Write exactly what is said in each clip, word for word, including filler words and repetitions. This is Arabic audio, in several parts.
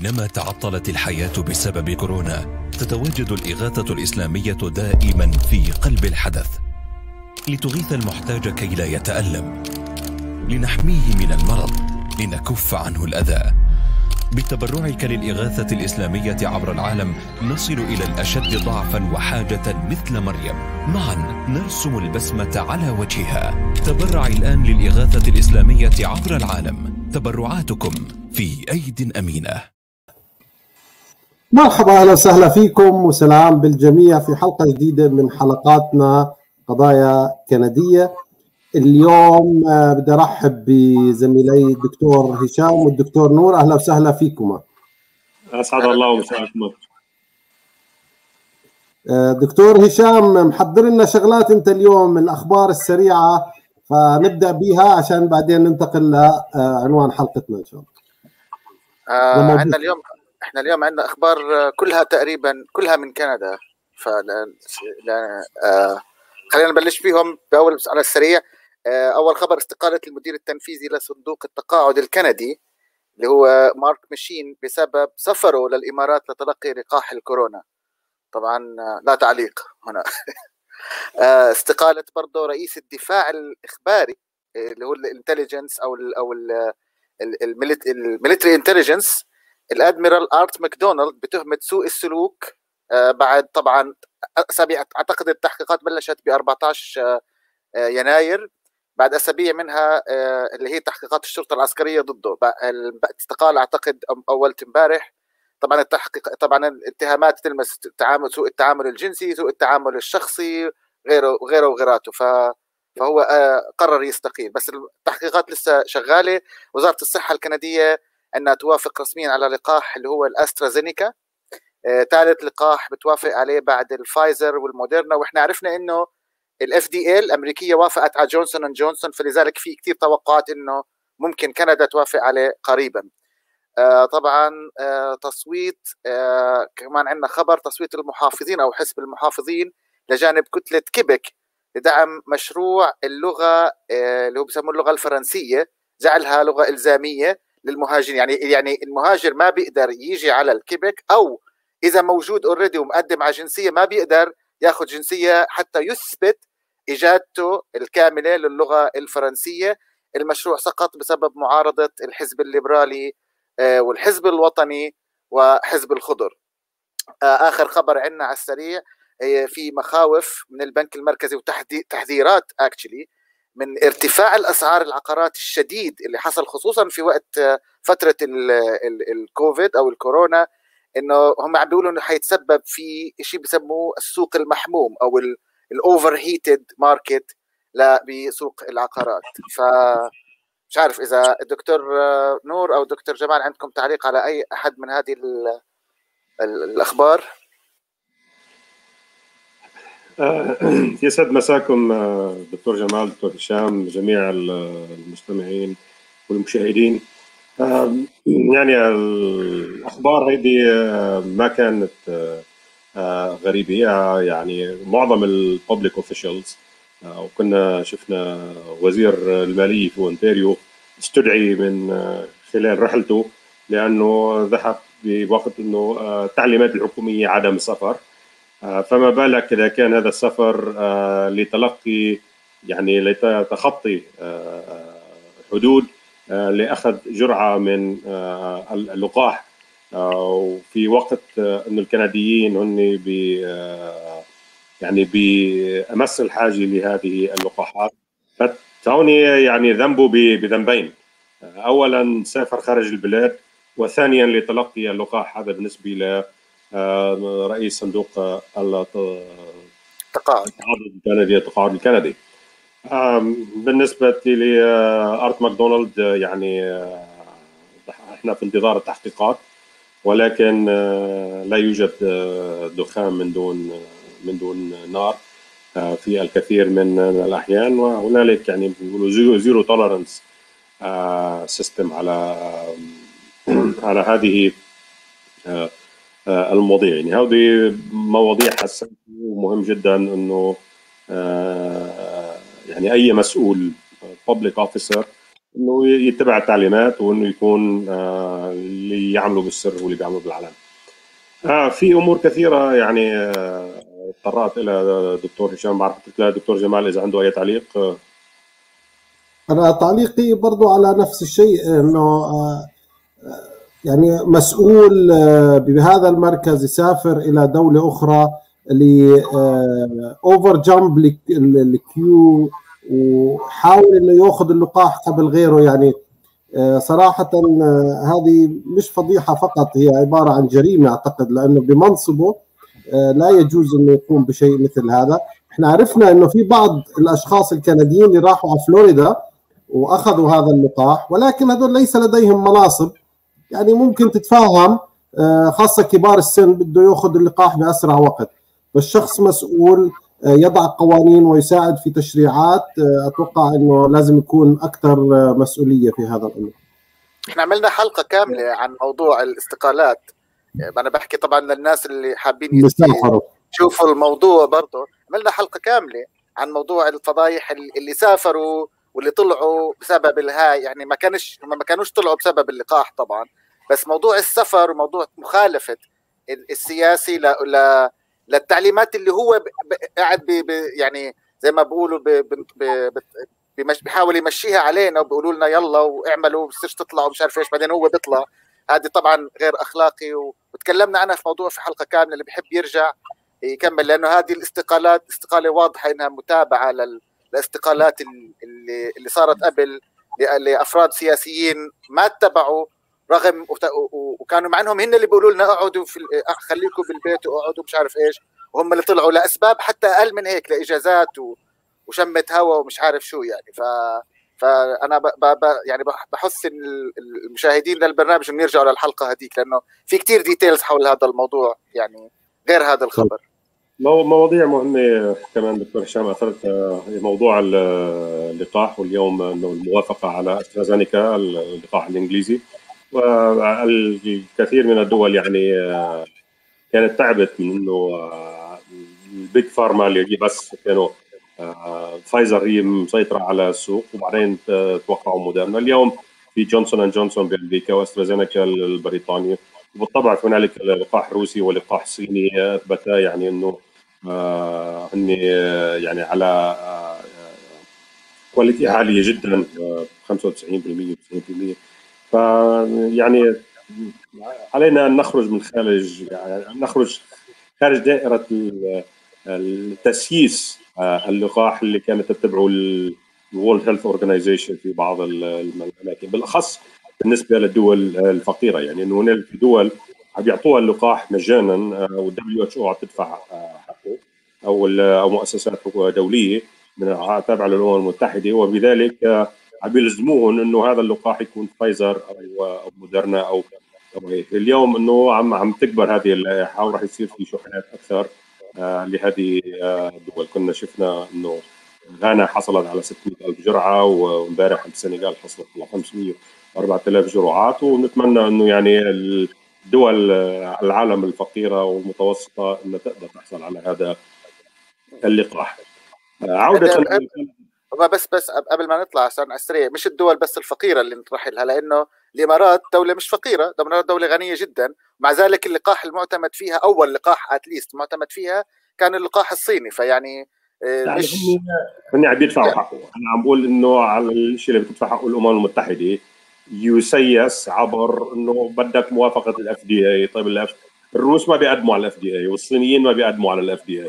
حينما تعطلت الحياة بسبب كورونا، تتواجد الإغاثة الإسلامية دائما في قلب الحدث لتغيث المحتاج كي لا يتألم، لنحميه من المرض، لنكف عنه الأذى. بتبرعك للإغاثة الإسلامية عبر العالم نصل إلى الأشد ضعفا وحاجة مثل مريم. معا نرسم البسمة على وجهها. تبرع الآن للإغاثة الإسلامية عبر العالم. تبرعاتكم في أيد أمينة. مرحبا، أهلا وسهلا فيكم وسلام بالجميع في حلقة جديدة من حلقاتنا قضايا كندية. اليوم بدي أرحب بزميلي الدكتور هشام والدكتور نور. أهلا وسهلا فيكما. أسعد الله مساءكم. دكتور هشام، محضر لنا شغلات أنت اليوم، الأخبار السريعة، فنبدأ بها عشان بعدين ننتقل لعنوان حلقتنا إن شاء الله. آه عندنا اليوم احنا اليوم عندنا اخبار كلها تقريبا كلها من كندا. ف آه خلينا نبلش فيهم باول على السريع. آه اول خبر استقاله المدير التنفيذي لصندوق التقاعد الكندي اللي هو مارك ماشين بسبب سفره للامارات لتلقي لقاح الكورونا. طبعا لا تعليق هنا. آه استقاله برضه رئيس الدفاع الاخباري اللي هو الانتليجنس او ال او ال الميليتري انتليجنس، الادميرال ارت ماكدونالد، بتهمه سوء السلوك. آه بعد طبعا اسابيع، اعتقد التحقيقات بلشت ب أربعة عشر يناير، بعد اسابيع منها آه اللي هي تحقيقات الشرطه العسكريه ضده. استقال اعتقد اول امبارح. طبعا التحقيق طبعا الاتهامات تلمس التعامل، سوء التعامل الجنسي، سوء التعامل الشخصي، غيره وغيره وغيراته. ف فهو قرر يستقيل، بس التحقيقات لسه شغاله. وزاره الصحه الكنديه انها توافق رسميا على لقاح اللي هو الاسترازينيكا، ثالث لقاح بتوافق عليه بعد الفايزر والموديرنا. واحنا عرفنا انه الاف دي اي الامريكيه وافقت على جونسون اند جونسون، فلذلك في كثير توقعات انه ممكن كندا توافق عليه قريبا. آه طبعا آه تصويت، آه كمان عندنا خبر تصويت المحافظين او حزب المحافظين لجانب كتله كيبك لدعم مشروع اللغه آه اللي هو بسموه اللغه الفرنسيه، جعلها لغه الزاميه للمهاجرين. يعني يعني المهاجر ما بيقدر يجي على الكيبك، او اذا موجود اوريدي ومقدم على جنسيه ما بيقدر ياخذ جنسيه حتى يثبت اجادته الكامله للغه الفرنسيه. المشروع سقط بسبب معارضه الحزب الليبرالي والحزب الوطني وحزب الخضر. آخر خبر عندنا على السريع، في مخاوف من البنك المركزي وتحذيرات اكشلي من ارتفاع الاسعار العقارات الشديد اللي حصل خصوصا في وقت فتره الكوفيد او الكورونا، انه هم عم بيقولوا انه حيتسبب في شيء بسموه السوق المحموم او الاوفر هيتد ماركت بسوق العقارات. ف مش عارف إذا الدكتور نور أو الدكتور جمال عندكم تعليق على أي أحد من هذه ال ال الأخبار؟ يسعد مساكم دكتور جمال، دكتور هشام، جميع المستمعين والمشاهدين. يعني الأخبار هذه ما كانت غريبة، يعني معظم الببليك اوفيشالز، وكنا شفنا وزير المالية في أونتاريو استدعي من خلال رحلته لأنه ذهب بوقت أنه التعليمات الحكومية عدم السفر، فما بالك إذا كان هذا السفر لتلقي يعني لتخطي حدود لأخذ جرعة من اللقاح، وفي وقت أن الكنديين هن ب يعني بأمس الحاجة لهذه اللقاحات. فهوني يعني ذنبه بذنبين، أولا سافر خارج البلاد، وثانيا لتلقي اللقاح. هذا بالنسبة لرئيس صندوق التقاعد الكندي التقاعد الكندي. بالنسبة لأرت ماكدونالد، يعني احنا في انتظار التحقيقات، ولكن لا يوجد دخان من دون من دون نار في الكثير من الأحيان، وهنالك يعني بيقولوا زيرو توليرانس سيستم على على هذه المواضيع. يعني هذه مواضيع حساسة ومهم جدا انه يعني اي مسؤول public officer انه يتبع التعليمات وانه يكون آه اللي يعملوا بالسر واللي بيعملوا بالعلن. آه في امور كثيره يعني آه اضطرت الى دكتور هشام. بعرف دكتور جمال اذا عنده اي تعليق. آه انا تعليقي برضو على نفس الشيء، انه آه يعني مسؤول بهذا المركز يسافر الى دوله اخرى ل اوفر جامب الكيو وحاول انه ياخذ اللقاح قبل غيره. يعني صراحه هذه مش فضيحه فقط، هي عباره عن جريمه اعتقد، لانه بمنصبه لا يجوز انه يقوم بشيء مثل هذا. احنا عرفنا انه في بعض الاشخاص الكنديين اللي راحوا على فلوريدا واخذوا هذا اللقاح، ولكن هذول ليس لديهم مناصب. يعني ممكن تتفاهم، خاصة كبار السن بده ياخذ اللقاح بأسرع وقت، فالشخص مسؤول يضع قوانين ويساعد في تشريعات. أتوقع أنه لازم يكون أكثر مسؤولية في هذا الأمر. احنا عملنا حلقة كاملة عن موضوع الاستقالات. أنا بحكي طبعا للناس اللي حابين يشوفوا الموضوع، برضه عملنا حلقة كاملة عن موضوع الفضايح اللي سافروا واللي طلعوا بسبب الهاي. يعني ما كانش هم ما كانوش طلعوا بسبب اللقاح طبعا، بس موضوع السفر وموضوع مخالفة السياسي ل... ل... للتعليمات اللي هو ب... قاعد ب... ب... يعني زي ما بيقولوا ب... ب... ب... بمش... بيحاول يمشيها علينا وبيقولوا لنا يلا واعملوا بصيرش تطلعوا مش عارف ايش، بعدين هو بيطلع. هذه طبعا غير اخلاقي، وتكلمنا عنها في موضوع في حلقة كاملة، اللي بيحب يرجع يكمل، لانه هذه الاستقالات استقالة واضحة انها متابعة لل الاستقالات اللي اللي صارت قبل لافراد سياسيين ما اتبعوا، رغم وكانوا مع انهم هن اللي بيقولوا لنا اقعدوا في خليكم بالبيت واقعدوا مش عارف ايش، وهم اللي طلعوا لاسباب حتى اقل من هيك، لاجازات وشمه هواء ومش عارف شو يعني. ف فانا ب... ب... يعني بحث المشاهدين للبرنامج انه يرجعوا للحلقه هذيك، لانه في كتير ديتيلز حول هذا الموضوع يعني غير هذا الخبر. مواضيع مهمة كمان دكتور هشام أثرت، موضوع اللقاح، واليوم أنه الموافقة على أسترازينيكا اللقاح الإنجليزي. والكثير من الدول يعني كانت تعبت من أنه البيج فارما اللي بس كانوا فايزر هي مسيطرة على السوق، وبعدين توقعوا موديرنا. اليوم في جونسون اند جونسون بأمريكا وأسترازينيكا البريطاني، وبالطبع هنالك اللقاح الروسي ولقاح صيني أثبتا يعني أنه آه اني يعني على آه كواليتي عاليه جدا، آه خمسة وتسعين بالمئة تسعين بالمئة. فيعني علينا ان نخرج من خارج يعني نخرج خارج دائره التسييس آه اللقاح اللي كانت تتبعه الورلد هيلث اورجانيزيشن في بعض الاماكن، بالاخص بالنسبه للدول الفقيره. يعني انه هناك دول عم يعطوها اللقاح مجانا، والدبليو اتش او عم تدفع حقه، او او مؤسسات دوليه من تابعه للامم المتحده، وبذلك عم يلزموهم انه هذا اللقاح يكون فايزر او او موديرنا او هيك. اليوم انه عم عم تكبر هذه اللائحه وراح يصير في شحنات اكثر آه لهذه الدول. كنا شفنا انه غانا حصلت على ستمئة ألف جرعه، وامبارح السنغال حصلت على خمسمئة وأربعة آلاف جرعات، ونتمنى انه يعني الدول العالم الفقيره والمتوسطه انها تقدر تحصل على هذا اللقاح. عوده بس بس قبل ما نطلع عشان السريع، مش الدول بس الفقيره اللي نطرح لها، لانه الامارات دوله مش فقيره، دوله غنيه جدا، مع ذلك اللقاح المعتمد فيها، اول لقاح اتليست معتمد فيها، كان اللقاح الصيني. فيعني يعني مش هن عم يدفعوا حقه. انا عم بقول انه على الشيء اللي بتدفع حقه الامم المتحده يسيس عبر انه بدك موافقه الاف دي اي. طيب الاف الروس ما بيقدموا على الاف دي اي، والصينيين ما بيقدموا على الاف دي اي،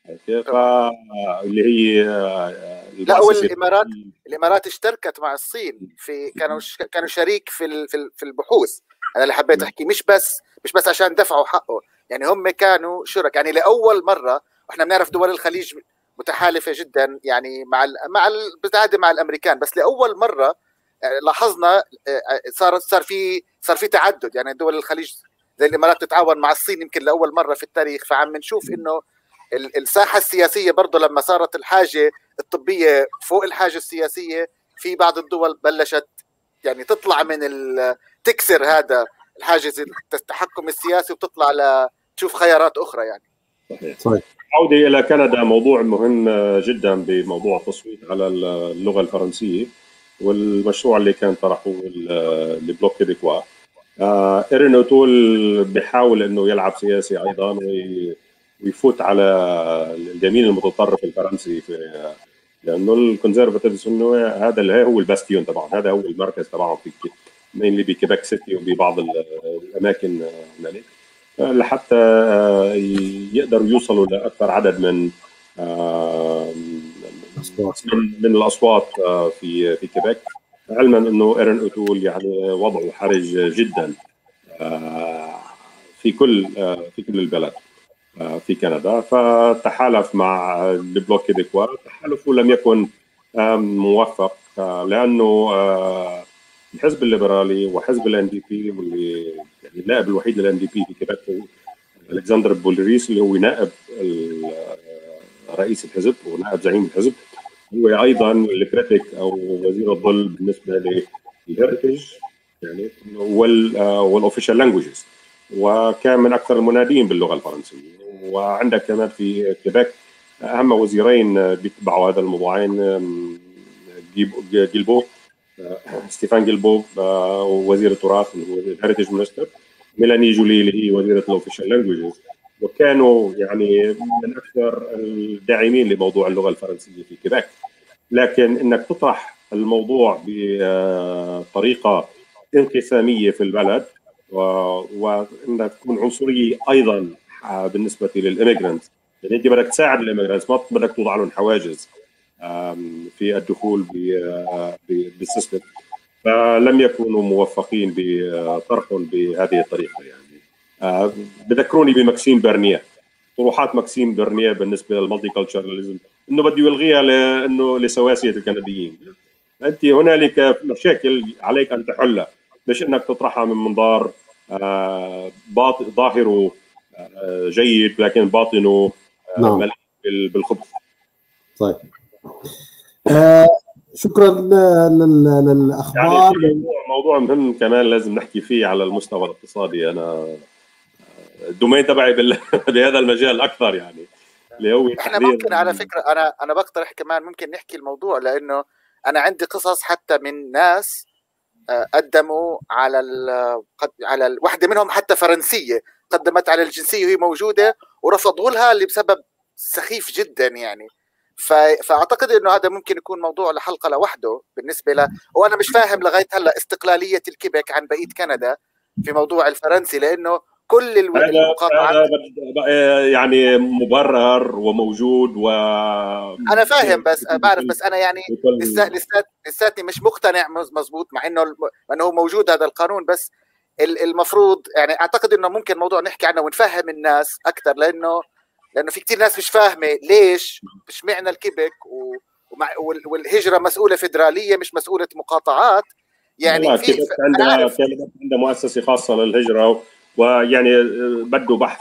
فاللي هي لا، والامارات الامارات اشتركت مع الصين في كانوا كانوا شريك في في البحوث. انا اللي حبيت احكي مش بس مش بس عشان دفعوا حقه، يعني هم كانوا شرك. يعني لاول مره، واحنا بنعرف دول الخليج متحالفه جدا يعني مع ال مع بتعادل مع الامريكان، بس لاول مره لاحظنا صار صار في صار في تعدد. يعني دول الخليج زي الامارات تتعاون مع الصين يمكن لاول مره في التاريخ. فعم نشوف انه الساحه السياسيه برضه لما صارت الحاجه الطبيه فوق الحاجه السياسيه، في بعض الدول بلشت يعني تطلع من تكسر هذا الحاجز التحكم السياسي وتطلع لتشوف خيارات اخرى يعني. صحيح. عودة إلى كندا، موضوع مهم جدا بموضوع التصويت على اللغة الفرنسية، والمشروع اللي كان طرحه البلوك كيبيكوا. إيرين أوتول بيحاول انه يلعب سياسي ايضا ويفوت على اليمين المتطرف الفرنسي، في لانه الكونسرفاتيفز انه هذا اللي هو الباستيون تبعهم، هذا هو المركز تبعهم في مينلي بكيبك سيتي وببعض الاماكن هنالك، لحتى يقدروا يوصلوا لاكثر عدد من من الاصوات في في كيبك، علما انه إيرين أوتول يعني وضعه حرج جدا في كل في كل البلد في كندا. فتحالف مع البلوك كيبيكوا، تحالفه لم يكن موفق لانه الحزب الليبرالي وحزب الان دي بي، واللي يعني النائب الوحيد للان دي بي في كيبك هو الكسندر بولريس اللي هو نائب رئيس الحزب ونائب زعيم الحزب، هو ايضا الكريتيك او وزير الظل بالنسبه للهيريتج يعني والاوفيشال لانجويجز، وكان من اكثر المنادين باللغه الفرنسيه. وعندك كمان في كيبك اهم وزيرين بيتبعوا هذا الموضوعين، جيلبو ستيفان جيلبو وزير التراث اللي هو الهيريتج مينستر، ميلاني جولي اللي هي وزيره الاوفيشال لانجويجز، وكانوا يعني من اكثر الداعمين لموضوع اللغه الفرنسيه في كيبك. لكن انك تطرح الموضوع بطريقه انقساميه في البلد وانك تكون عنصريه ايضا بالنسبه للإيميغرانت، يعني انت بدك تساعد الإيميغرانت، ما بدك توضع لهم حواجز في الدخول بالسيستم، فلم يكونوا موفقين بطرحهم بهذه الطريقه. يعني بذكروني بماكسيم برنيه، طروحات ماكسيم برنيه بالنسبه للمالتي كلتشراليزم انه بده يلغيها لانه لسواسيه الكنديين. انت هنالك مشاكل عليك ان تحلها، مش انك تطرحها من منظار باطن ظاهره جيد لكن باطنه مليء بالخبث. طيب آه شكرا للاخبار. يعني موضوع, موضوع مهم كمان لازم نحكي فيه على المستوى الاقتصادي. انا الدومين تبعي بهذا المجال اكثر، يعني اللي هو احنا ممكن على فكره انا انا بقترح كمان ممكن نحكي الموضوع، لانه انا عندي قصص حتى من ناس قدموا على ال على ال واحده منهم حتى فرنسيه قدمت على الجنسيه وهي موجوده ورفضوا لها بسبب سخيف جدا يعني. فاعتقد انه هذا ممكن يكون موضوع لحلقه لوحده بالنسبه له. وانا مش فاهم لغايه هلا استقلاليه الكيبك عن بقيه كندا في موضوع الفرنسي، لانه كل المقاطعات يعني مبرر وموجود و انا فاهم، بس بعرف، بس انا يعني لسه لساتني مش مقتنع مزبوط مع انه انه موجود هذا القانون. بس المفروض يعني اعتقد انه ممكن موضوع نحكي عنه ونفهم الناس اكثر، لانه لانه في كثير ناس مش فاهمه ليش مش معنى الكيبك والهجره مسؤوله فدراليه مش مسؤوله مقاطعات. يعني في عندها عندها مؤسسه خاصه للهجره، ويعني بده بحث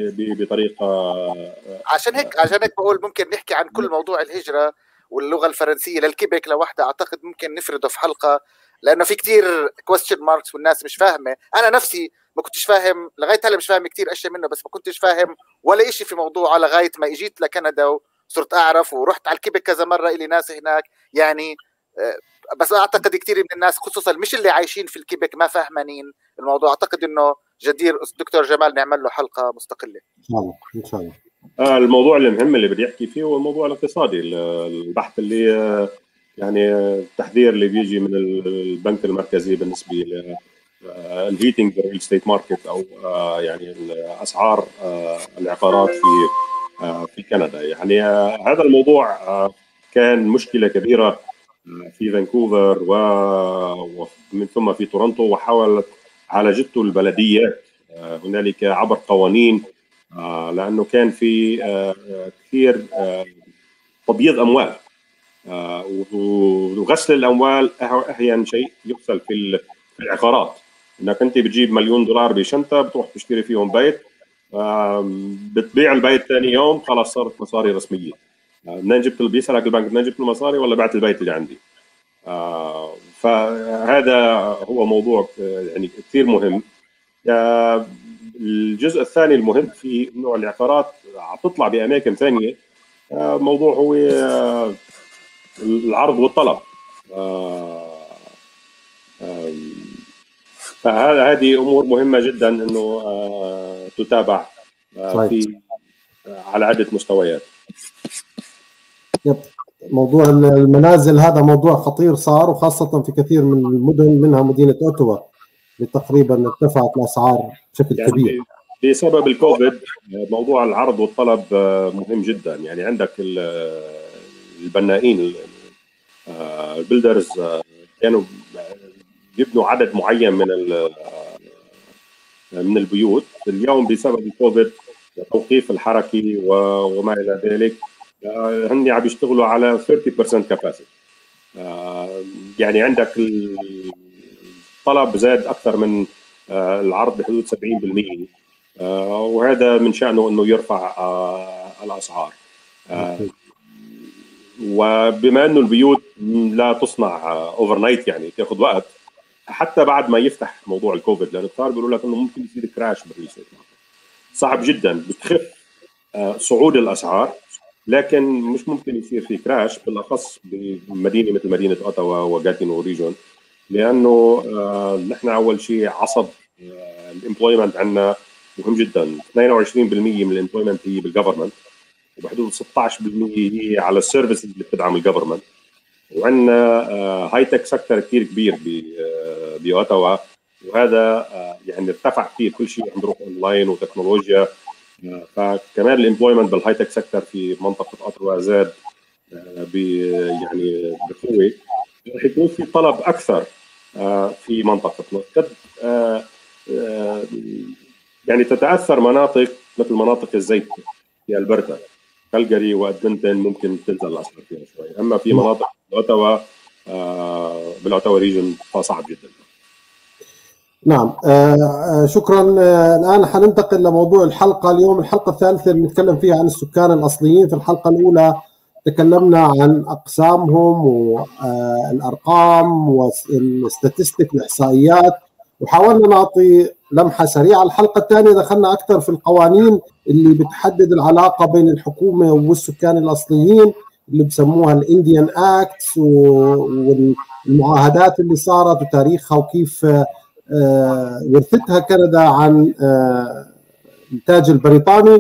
بطريقه. عشان هيك عشان هيك بقول ممكن نحكي عن كل موضوع الهجره واللغه الفرنسيه للكيبك لوحدها. اعتقد ممكن نفرده في حلقه، لانه في كثير كويستشن ماركس والناس مش فاهمه. انا نفسي ما كنتش فاهم لغايه هلا، مش فاهم كثير اشياء منه، بس ما كنتش فاهم ولا شيء في موضوعه لغايه ما اجيت لكندا وصرت اعرف ورحت على الكيبك كذا مره، الي ناس هناك يعني. بس اعتقد كثير من الناس خصوصا مش اللي عايشين في الكيبك ما فاهمانين الموضوع. اعتقد انه جدير دكتور جمال نعمل له حلقه مستقله ان شاء الله. ان شاء الله. آه الموضوع المهم اللي بدي يحكي فيه هو الموضوع الاقتصادي، البحث اللي يعني التحذير اللي بيجي من البنك المركزي بالنسبه للهيتنج ريل ستيت ماركت، او آه يعني اسعار آه العقارات في آه في كندا. يعني آه هذا الموضوع آه كان مشكله كبيره في فانكوفر ومن ثم في تورونتو، وحاولت عالجته البلديات هنالك عبر قوانين، لانه كان في كثير تبييض اموال وغسل الاموال. احيانا شيء يغسل في العقارات، انك انت بتجيب مليون دولار بشنطه بتروح تشتري فيهم بيت، بتبيع البيت ثاني يوم خلاص صارت مصاري رسميه. منين جبت؟ بيسالك البنك منين جبت المصاري ولا بعت البيت اللي عندي. آه فهذا هو موضوع يعني كثير مهم. آه الجزء الثاني المهم في انه العقارات عم تطلع باماكن ثانيه. آه موضوع هو آه العرض والطلب. آه فهذا هذه امور مهمه جدا انه تتابع في على عده مستويات. يب. موضوع المنازل هذا موضوع خطير صار، وخاصه في كثير من المدن منها مدينه اوتوا تقريبا ارتفعت الاسعار بشكل يعني كبير بسبب الكوفيد. موضوع العرض والطلب مهم جدا. يعني عندك البنائين البيلدرز كانوا يبنوا عدد معين من من البيوت. اليوم بسبب الكوفيد توقيف الحركي وما الى ذلك هن عم يشتغلوا على ثلاثين بالمئة كاباسيتي. يعني عندك الطلب زاد اكثر من العرض بحدود سبعين بالمئة، وهذا من شأنه انه يرفع الاسعار. وبما انه البيوت لا تصنع اوفر نايت، يعني تاخذ وقت حتى بعد ما يفتح موضوع الكوفيد، لانه صار بيقولوا لك انه ممكن يصير كراش بالريسيت. صعب جدا، بتخف صعود الاسعار لكن مش ممكن يصير في كراش، بالاخص بمدينه مثل مدينه اوتاوا وغاتينو ريجون، لانه نحن اول شيء عصب الامبلويمنت عندنا مهم جدا. اثنين وعشرين بالمئة من الامبلويمنت هي بالجفرمنت، وبحدود ستة عشر بالمئة هي على السيرفيسز اللي بتدعم الجفرمنت. وعندنا هاي تك سكتر كثير كبير باوتاوا، وهذا يعني ارتفع كثير، كل شيء عم بيروح اونلاين وتكنولوجيا. فكمان الامبلويمنت بالهاي تك سكتر في منطقه اوتاوا زاد يعني بقوه. رح يكون في طلب اكثر في منطقتنا. قد يعني تتاثر مناطق مثل مناطق الزيت في البرتا، كالجاري وادمنتون ممكن تنزل الاسعار فيها شوي، اما في مناطق اوتاوا بالاوتاوا ريجن فصعب جدا. نعم. آه شكرا. آه الان حننتقل لموضوع الحلقه اليوم. الحلقه الثالثه اللي بنتكلم فيها عن السكان الاصليين. في الحلقه الاولى تكلمنا عن اقسامهم والارقام والاستاتستيك الاحصائيات، وحاولنا نعطي لمحه سريعه. الحلقه الثانيه دخلنا اكثر في القوانين اللي بتحدد العلاقه بين الحكومه والسكان الاصليين اللي بسموها الانديان اكتس، والمعاهدات اللي صارت وتاريخها وكيف آه ورثتها كندا عن آه التاج البريطاني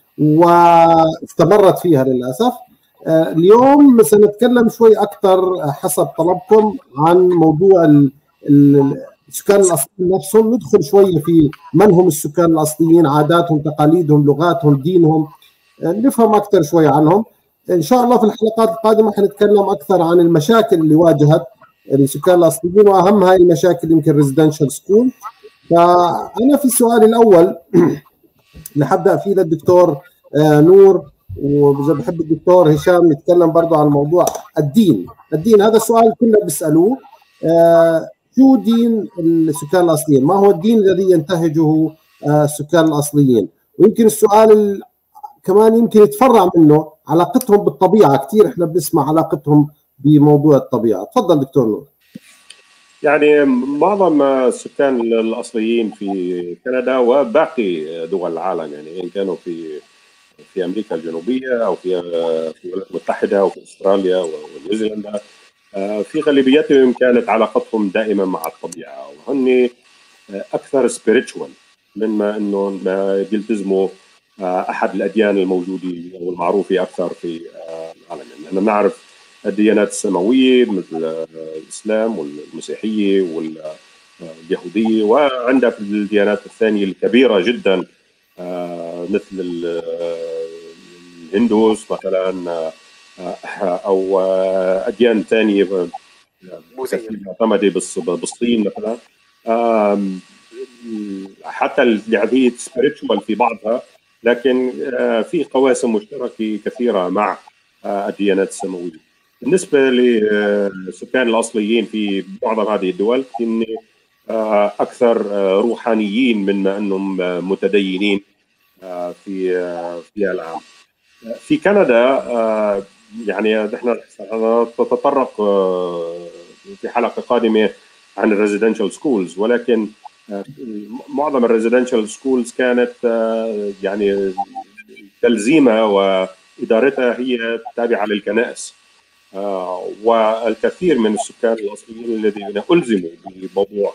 واستمرت فيها للأسف. آه اليوم سنتكلم شوي أكثر حسب طلبكم عن موضوع السكان الأصليين نفسهم، ندخل شوي في من هم السكان الأصليين، عاداتهم، تقاليدهم، لغاتهم، دينهم، آه نفهم أكثر شوي عنهم. إن شاء الله في الحلقات القادمة حنتكلم أكثر عن المشاكل اللي واجهت السكان الاصليين، واهم هاي المشاكل يمكن ريزيدنشال سكول. فانا في السؤال الاول اللي حبدا فيه للدكتور آه نور، واذا بحب الدكتور هشام يتكلم برضه عن موضوع الدين. الدين هذا السؤال كلنا بيسالوه، آه شو دين السكان الاصليين؟ ما هو الدين الذي ينتهجه آه السكان الاصليين؟ ويمكن السؤال كمان يمكن يتفرع منه علاقتهم بالطبيعه. كثير احنا بنسمع علاقتهم بموضوع الطبيعه. تفضل دكتور نور. يعني معظم السكان الاصليين في كندا وباقي دول العالم، يعني ان كانوا في في امريكا الجنوبيه او في في الولايات المتحده او في استراليا ونيوزيلندا، في غالبيتهم كانت علاقتهم دائما مع الطبيعه، وهن اكثر سبيريتشوال مما انه بيلتزموا احد الاديان الموجوده او المعروفه اكثر في العالم. يعني احنا نعرف الديانات السماويه مثل الاسلام والمسيحيه واليهوديه، وعندك الديانات الثانيه الكبيره جدا مثل الهندوس مثلا، او اديان ثانيه معتمده بالصين مثلا. حتى اللي سبيريتشوال في بعضها، لكن في قواسم مشتركه كثيره مع الديانات السماويه. بالنسبه للسكان الاصليين في معظم هذه الدول ان اكثر روحانيين مما انهم متدينين في في العام. في كندا يعني نحن نتطرق في حلقه قادمه عن الريزيدنشال سكولز، ولكن معظم الريزيدنشال سكولز كانت يعني تلزيمها وادارتها هي تابعه للكنائس. والكثير من السكان الأصليين الذين ألزموا بموضوع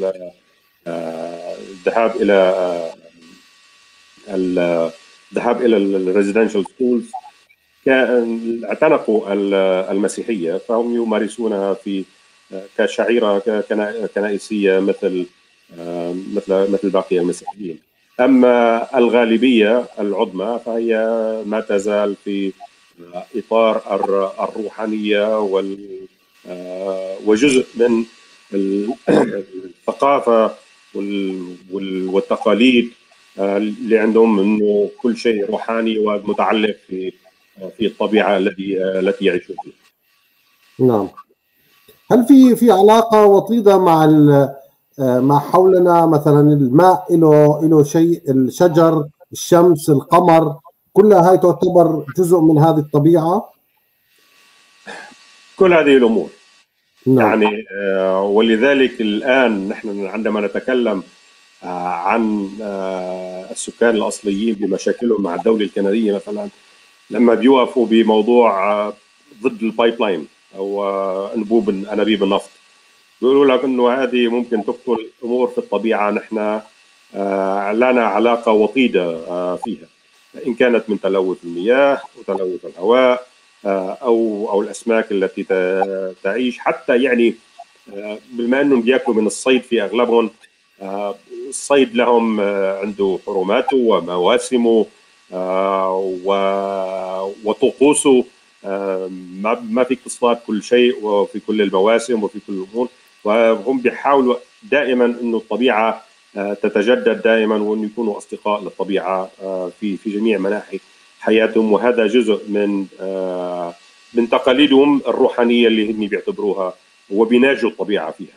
الذهاب إلى الذهاب إلى الريزيدنشال سكولز اعتنقوا المسيحية، فهم يمارسونها في كشعيرة كنائسية مثل مثل مثل باقي المسيحيين. أما الغالبية العظمى فهي ما تزال في إطار الروحانية وجزء من الثقافة والتقاليد اللي عندهم إنه كل شيء روحاني ومتعلق في في الطبيعة التي التي يعيشون فيها. نعم. هل في في علاقة وطيدة مع ما حولنا، مثلا الماء له له شيء، الشجر، الشمس، القمر، كلها هاي تعتبر جزء من هذه الطبيعة؟ كل هذه الأمور. نعم. يعني ولذلك الآن نحن عندما نتكلم عن السكان الأصليين بمشاكلهم مع الدولة الكندية مثلا، لما بيوقفوا بموضوع ضد البايب لاين أو أنبوب أنابيب النفط، بيقولوا لك إنه هذه ممكن تقتل أمور في الطبيعة نحن لنا علاقة وطيدة فيها، إن كانت من تلوث المياه وتلوث الهواء أو أو الأسماك التي تعيش، حتى يعني بما أنهم بياكلوا من الصيد في أغلبهم، الصيد لهم عنده حرماته ومواسمه وطقوسه، ما فيك تصطاد كل شيء وفي كل المواسم وفي كل الأمور، وهم بيحاولوا دائما إنه الطبيعة تتجدد دائما، وأن يكونوا أصدقاء للطبيعة في في جميع مناحي حياتهم، وهذا جزء من من تقاليدهم الروحانية اللي هم بيعتبروها وبيناجوا الطبيعة فيها.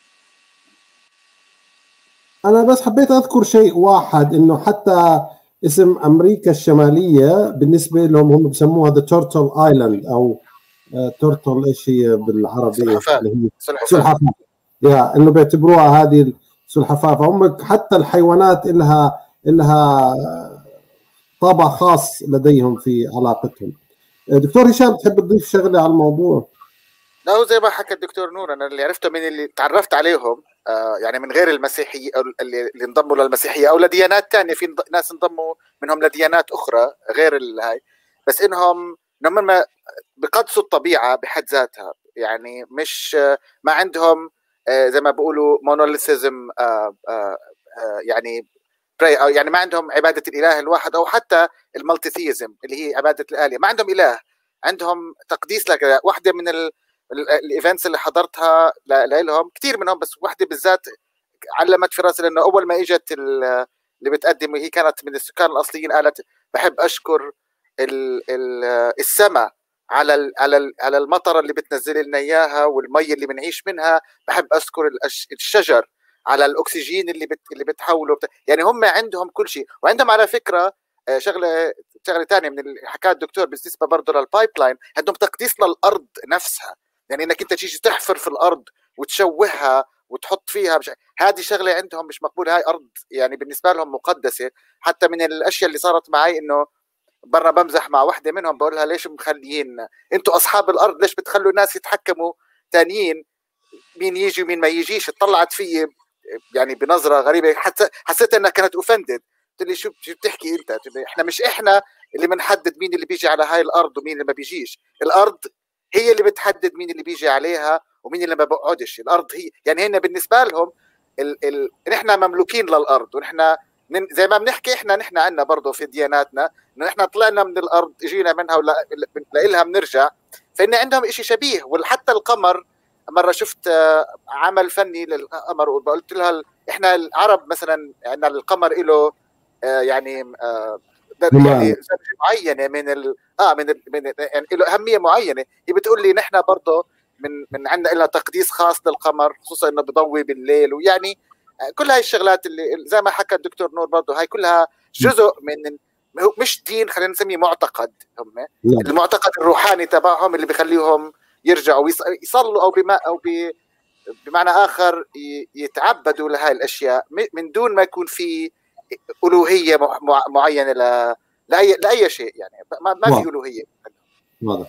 أنا بس حبيت أذكر شيء واحد، إنه حتى اسم أمريكا الشمالية بالنسبة لهم هم بسموها The Turtle Island أو تورتل، إيش هي بالعربي؟ سلحفاة. سلحفاة. يا إنه بيعتبروها هذه السلحفاة، فهم حتى الحيوانات إلها إلها طابع خاص لديهم في علاقتهم. دكتور هشام، تحب تضيف شغلة على الموضوع؟ لا، هو زي ما حكى الدكتور نور، أنا اللي عرفته من اللي تعرفت عليهم آه يعني من غير المسيحية أو اللي, اللي انضموا للمسيحية أو لديانات تانية، في ناس انضموا منهم لديانات أخرى غير الهاي، بس إنهم إنهم بقدسوا الطبيعة بحد ذاتها، يعني مش آه ما عندهم آه زي ما بيقولوا مونوليثيزم، آه آه آه يعني أو يعني ما عندهم عبادة الإله الواحد، أو حتى المالتيثيزم اللي هي عبادة الآلهة، ما عندهم إله، عندهم تقديس لك. واحدة من ال الايفنتس اللي حضرتها لهم كثير منهم، بس واحده بالذات علمت في راسي، لانه اول ما اجت اللي بتقدم وهي كانت من السكان الاصليين، قالت بحب اشكر السماء على على على المطر اللي بتنزل لنا اياها والمي اللي بنعيش منها، بحب اشكر الشجر على الاكسجين اللي بت اللي بتحوله بت... يعني هم عندهم كل شيء. وعندهم على فكره شغله شغله ثانيه من اللي حكاه الدكتور بالنسبه برضه للبايب لاين، عندهم تقديس للارض نفسها، يعني انك انت تيجي تحفر في الارض وتشوهها وتحط فيها مش... هذه شغله عندهم مش مقبوله، هاي ارض يعني بالنسبه لهم مقدسه. حتى من الاشياء اللي صارت معي انه برا بمزح مع واحده منهم، بقول لها ليش مخليين انتوا اصحاب الارض، ليش بتخلوا الناس يتحكموا ثانيين مين يجي ومين ما يجيش؟ طلعت في يعني بنظره غريبه، حتى حسيت انها كانت اوفندد. قلت لي شو بتحكي انت؟ احنا مش احنا اللي بنحدد مين اللي بيجي على هاي الارض ومين اللي ما بيجيش، الارض هي اللي بتحدد مين اللي بيجي عليها ومين اللي ما بقعدش. الارض هي يعني هن بالنسبه لهم ال ال نحن مملوكين للارض، ونحن زي ما بنحكي احنا نحن عندنا برضه في دياناتنا انه نحن طلعنا من الارض، جينا منها ولها بنرجع. فإن عندهم شيء شبيه. وحتى القمر، مره شفت عمل فني للقمر وقلت لها احنا العرب مثلا عندنا القمر له يعني يعني معينه من ال اه من ال من يعني له اهميه معينه. هي بتقول لي نحن برضه من من عندنا لنا تقديس خاص للقمر، خصوصا انه بضوي بالليل، ويعني كل هاي الشغلات اللي زي ما حكى الدكتور نور برضه هاي كلها جزء من مش دين، خلينا نسميه معتقد. هم المعتقد الروحاني تبعهم اللي بيخليهم يرجعوا يصلوا او بما او بمعنى اخر يتعبدوا لهاي الاشياء من دون ما يكون في الوهيه معينه ل لاي لاي شيء، يعني ما, ما في الوهيه. واضح.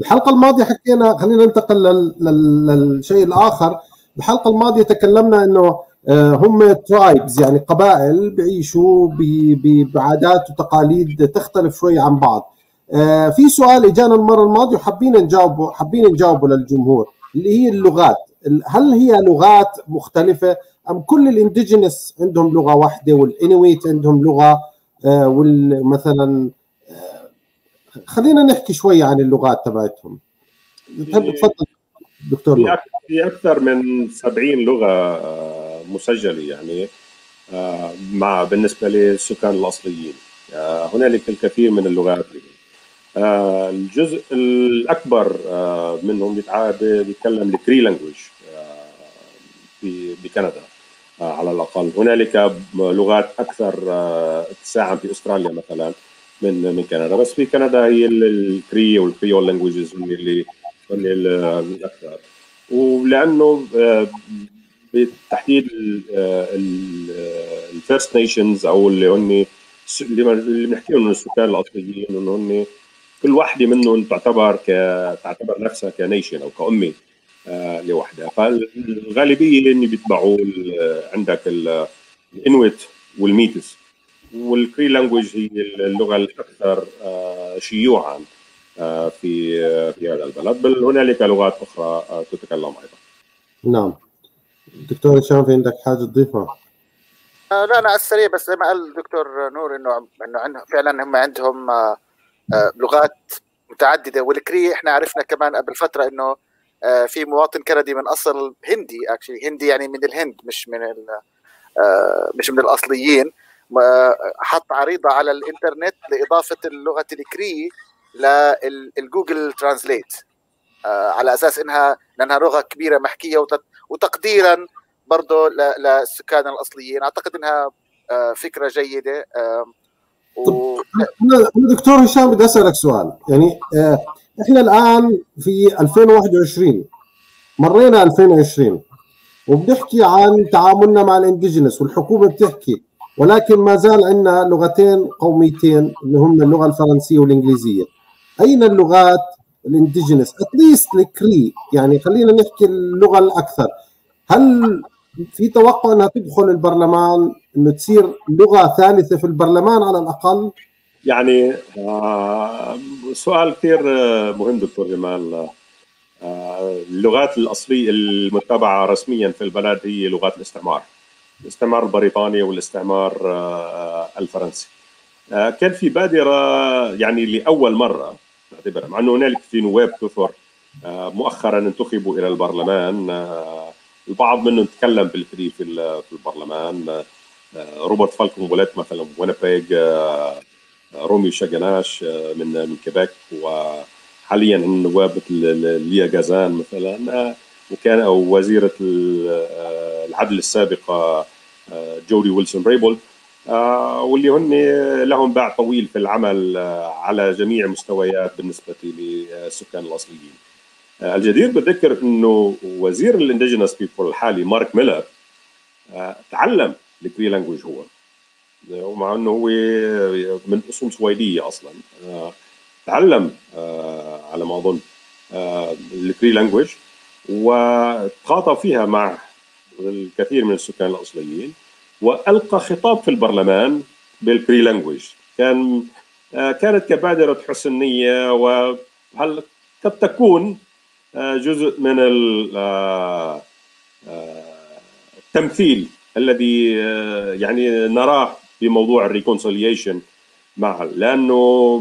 الحلقة الماضية حكينا، خلينا ننتقل للشيء الآخر. الحلقة الماضية تكلمنا إنه هم ترايبز، يعني قبائل بيعيشوا بعادات وتقاليد تختلف شوي عن بعض. في سؤال اجانا المرة الماضية وحابين نجاوبه حابين نجاوبه للجمهور، اللي هي اللغات. هل هي لغات مختلفة أم كل الانديجينس عندهم لغة واحدة والإنويت عندهم لغة؟ والمثلا خلينا نحكي شوي عن اللغات تبعتهم. تفضل دكتور. في في اكثر من سبعين لغه مسجله يعني مع بالنسبه للسكان الاصليين. هنالك الكثير من اللغات. الجزء الاكبر منهم بيتكلم الكري لانجويج في بكندا على الاقل. هنالك لغات اكثر اتساعا في استراليا مثلا من من كندا، بس في كندا هي الكري والكريول لانجويجز اللي اللي الاكثر. ولانه بالتحديد الفيرست نيشنز او اللي هن اللي بنحكي لهم السكان الاصليين، انه هن كل وحده منهم تعتبر ك تعتبر نفسها كنيشن او كأمه آه لوحدها. فالغالبيه اللي بيتبعوا عندك الانويت والميتس، والكري لانجويج هي اللغه الاكثر آه شيوعا آه في في هذا البلد، بل هنالك لغات اخرى آه تتكلم ايضا. نعم دكتور هشام، في عندك حاجه تضيفها؟ آه لا، انا على السريع بس زي ما قال الدكتور نور انه انه عندهم فعلا هم عندهم آه آه لغات متعدده. والكري احنا عرفنا كمان قبل فتره انه آه في مواطن كندي من اصل هندي، اكشلي هندي يعني من الهند، مش من آه مش من الاصليين، حط عريضه على الانترنت لاضافه اللغه الكري للجوجل ترانسليت آه على اساس انها لانها لغه كبيره محكيه، وتقديرا برضه للسكان الاصليين. اعتقد انها آه فكره جيده. آه و... انا دكتور هشام بدي اسالك سؤال. يعني آه احنا الان في ألفين وواحد وعشرين، مرينا ألفين وعشرين وبنحكي عن تعاملنا مع الانديجينس والحكومه بتحكي، ولكن ما زال عندنا لغتين قوميتين اللي هم اللغه الفرنسيه والانجليزيه. اين اللغات الانديجينس؟ اتليست الكري، يعني خلينا نحكي اللغه الاكثر. هل في توقع انها تدخل البرلمان، انه تصير لغه ثالثه في البرلمان على الاقل؟ يعني آه سؤال كثير مهم دكتور جمال. آه اللغات الاصليه المتبعه رسميا في البلد هي لغات الاستعمار، الاستعمار البريطاني والاستعمار آه الفرنسي. آه كان في بادره يعني لاول مره نعتبرها، مع انه هنالك في نواب كثر آه مؤخرا انتخبوا الى البرلمان. آه البعض منهم تكلم بالكري في في البرلمان. آه روبرت فالكون بوليت مثلا وينيبيغ، آه رومي شاغناش آه من من كيبيك، وحاليا النواب مثل ليا غازان مثلا، وكان او وزيره العدل السابقه جودي ويلسون ريبول، واللي هن لهم باع طويل في العمل على جميع مستويات بالنسبه للسكان الاصليين. الجدير بالذكر انه وزير الانديجينس بيبول الحالي مارك ميلر تعلم الكري لانجويج هو، ومع انه هو من اصول سويديه اصلا. تعلم على ما اظن الكري لانجويج وتخاطب فيها مع الكثير من السكان الاصليين، والقى خطاب في البرلمان بالكري لانجويج. كان كانت كبادره حسن نيه، وهل قد تكون جزء من التمثيل الذي يعني نراه في موضوع الريكونسيليشن معا، لانه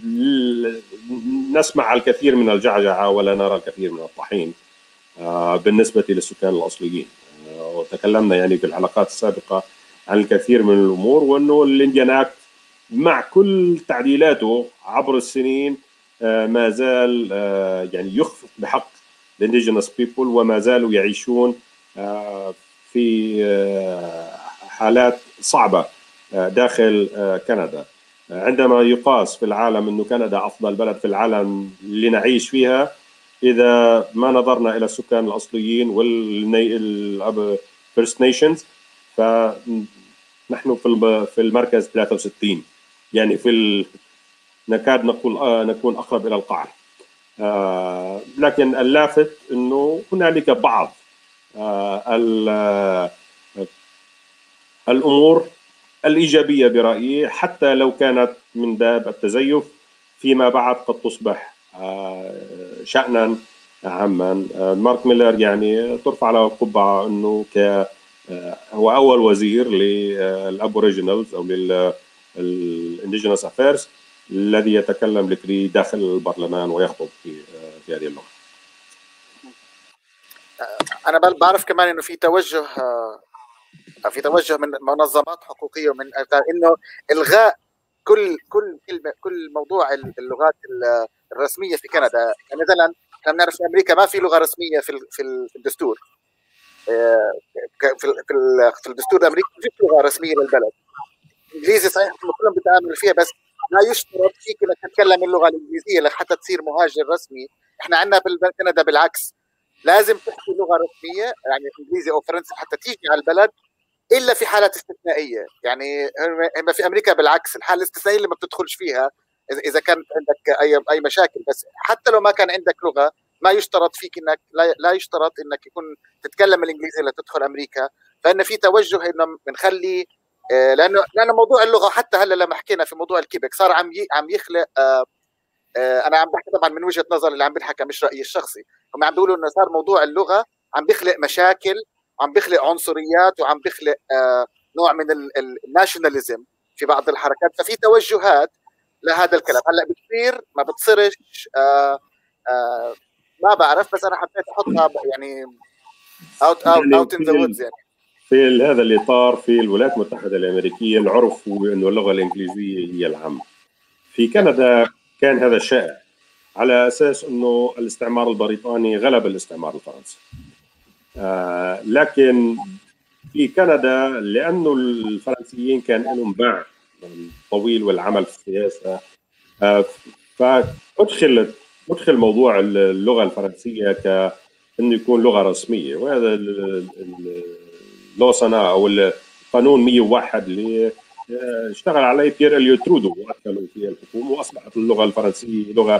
نسمع الكثير من الجعجعه ولا نرى الكثير من الطحين بالنسبه للسكان الاصليين. وتكلمنا يعني في الحلقات السابقه عن الكثير من الامور، وانه الانديان اكت مع كل تعديلاته عبر السنين ما زال يعني يخفق بحق الانديجينس بيبول، وما زالوا يعيشون في حالات صعبه داخل كندا. عندما يقاس في العالم انه كندا افضل بلد في العالم لنعيش فيها، اذا ما نظرنا الى السكان الاصليين والفيرست نيشنز، فنحن في في المركز ثلاثة وستين، يعني في ال... نكاد نقول آه نكون اقرب الى القعر. آه لكن اللافت انه هنالك بعض آه الامور الايجابيه برايي، حتى لو كانت من باب التزيف فيما بعد قد تصبح آه شأنا عاما. آه مارك ميلر يعني ترفع له القبعه انه ك هو اول وزير للابوريجينالز او للانديجينس افيرز الذي يتكلم لكري داخل البرلمان ويخطب في في هذه اللغه. انا بعرف كمان انه في توجه في توجه من منظمات حقوقيه ومن انه الغاء كل كل كلمه كل موضوع اللغات الرسميه في كندا. يعني مثلا احنا بنعرف في امريكا ما في لغه رسميه في في الدستور، في في الدستور الامريكي في لغه رسميه للبلد. الانجليزي صحيح كلهم بيتعاملوا فيها، بس لا يشترط فيك انك تتكلم اللغه الانجليزيه لحتى تصير مهاجر رسمي. احنا عندنا بكندا بالعكس، لازم تحكي لغه رسميه يعني انجليزي او فرنسي حتى تيجي على البلد، الا في حالات استثنائيه. يعني هم في امريكا بالعكس، الحاله الاستثنائيه اللي ما بتدخلش فيها اذا كانت عندك اي اي مشاكل. بس حتى لو ما كان عندك لغه ما يشترط فيك انك لا, لا يشترط انك يكون تتكلم الانجليزي لتدخل امريكا. فان في توجه انه بنخلي، لانه لانه موضوع اللغه حتى هلا لما حكينا في موضوع الكيبك صار عم عم يخلق، آآ آآ انا عم بحكي طبعا من وجهه نظر اللي عم بنحكى مش رايي الشخصي. هم عم بيقولوا انه صار موضوع اللغه عم بيخلق مشاكل، عم بيخلق عنصريات، وعم بيخلق نوع من الناشوناليزم في بعض الحركات. ففي توجهات لهذا الكلام هلا بتصير ما بتصيرش، آآ آآ ما بعرف، بس انا حبيت احطها يعني اوت اوت اوت ان ذا وودز. يعني في هذا الاطار في الولايات المتحده الامريكيه العرف هو انه اللغه الانجليزيه هي العامه. في كندا كان هذا شائع على اساس انه الاستعمار البريطاني غلب الاستعمار الفرنسي. آه لكن في كندا لانه الفرنسيين كان لهم باع طويل والعمل في السياسه، آه فادخلت ادخل موضوع اللغه الفرنسيه كانه يكون لغه رسميه. وهذا اللوسنا او القانون مئة وواحد اللي اشتغل عليه بيير إليوت ترودو وادخلوا في الحكومه، واصبحت اللغه الفرنسيه لغه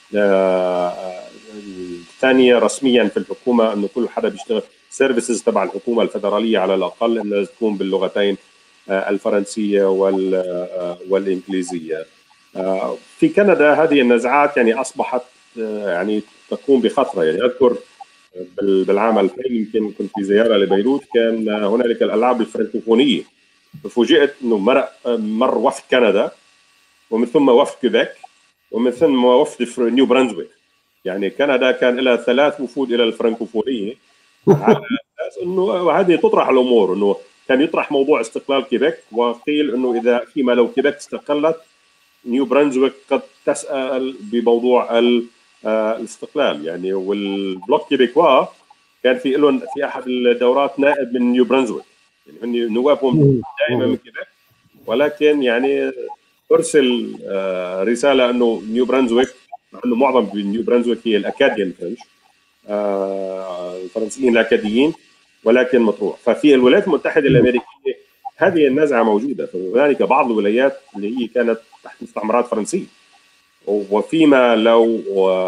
ثانيه رسميا في الحكومه، انه كل حدا بيشتغل سيرفيسز تبع الحكومه الفدراليه على الاقل انه تكون باللغتين الفرنسيه والانجليزيه. في كندا هذه النزعات يعني اصبحت يعني تكون بخطره. يعني اذكر بالعام ألفين يمكن كنت في زياره لبيروت، كان هنالك الالعاب الفرنكوفونيه، ففوجئت انه مر مر وفد كندا ومن ثم وفد كيبيك ومن ثم وفد نيو برانزويك. يعني كندا كان لها ثلاث وفود الى الفرنكوفونيه على اساس انه هذه تطرح الامور، انه كان يطرح موضوع استقلال كيبيك، وقيل انه اذا فيما لو كيبيك استقلت نيو برانزويك قد تسال بموضوع الاستقلال. يعني والبلوك كيبيكوا كان في لهم في احد الدورات نائب من نيو برانزويك، يعني هن نوابهم دائما من كيبيك، ولكن يعني ارسل رساله انه نيو برانزويك، مع انه معظم نيو برانزويك هي الاكاديان فرنش، الفرنسيين الاكاديين، ولكن مطروح. ففي الولايات المتحده الامريكيه هذه النزعه موجوده، فهنالك بعض الولايات اللي هي كانت تحت مستعمرات فرنسيه، وفيما لو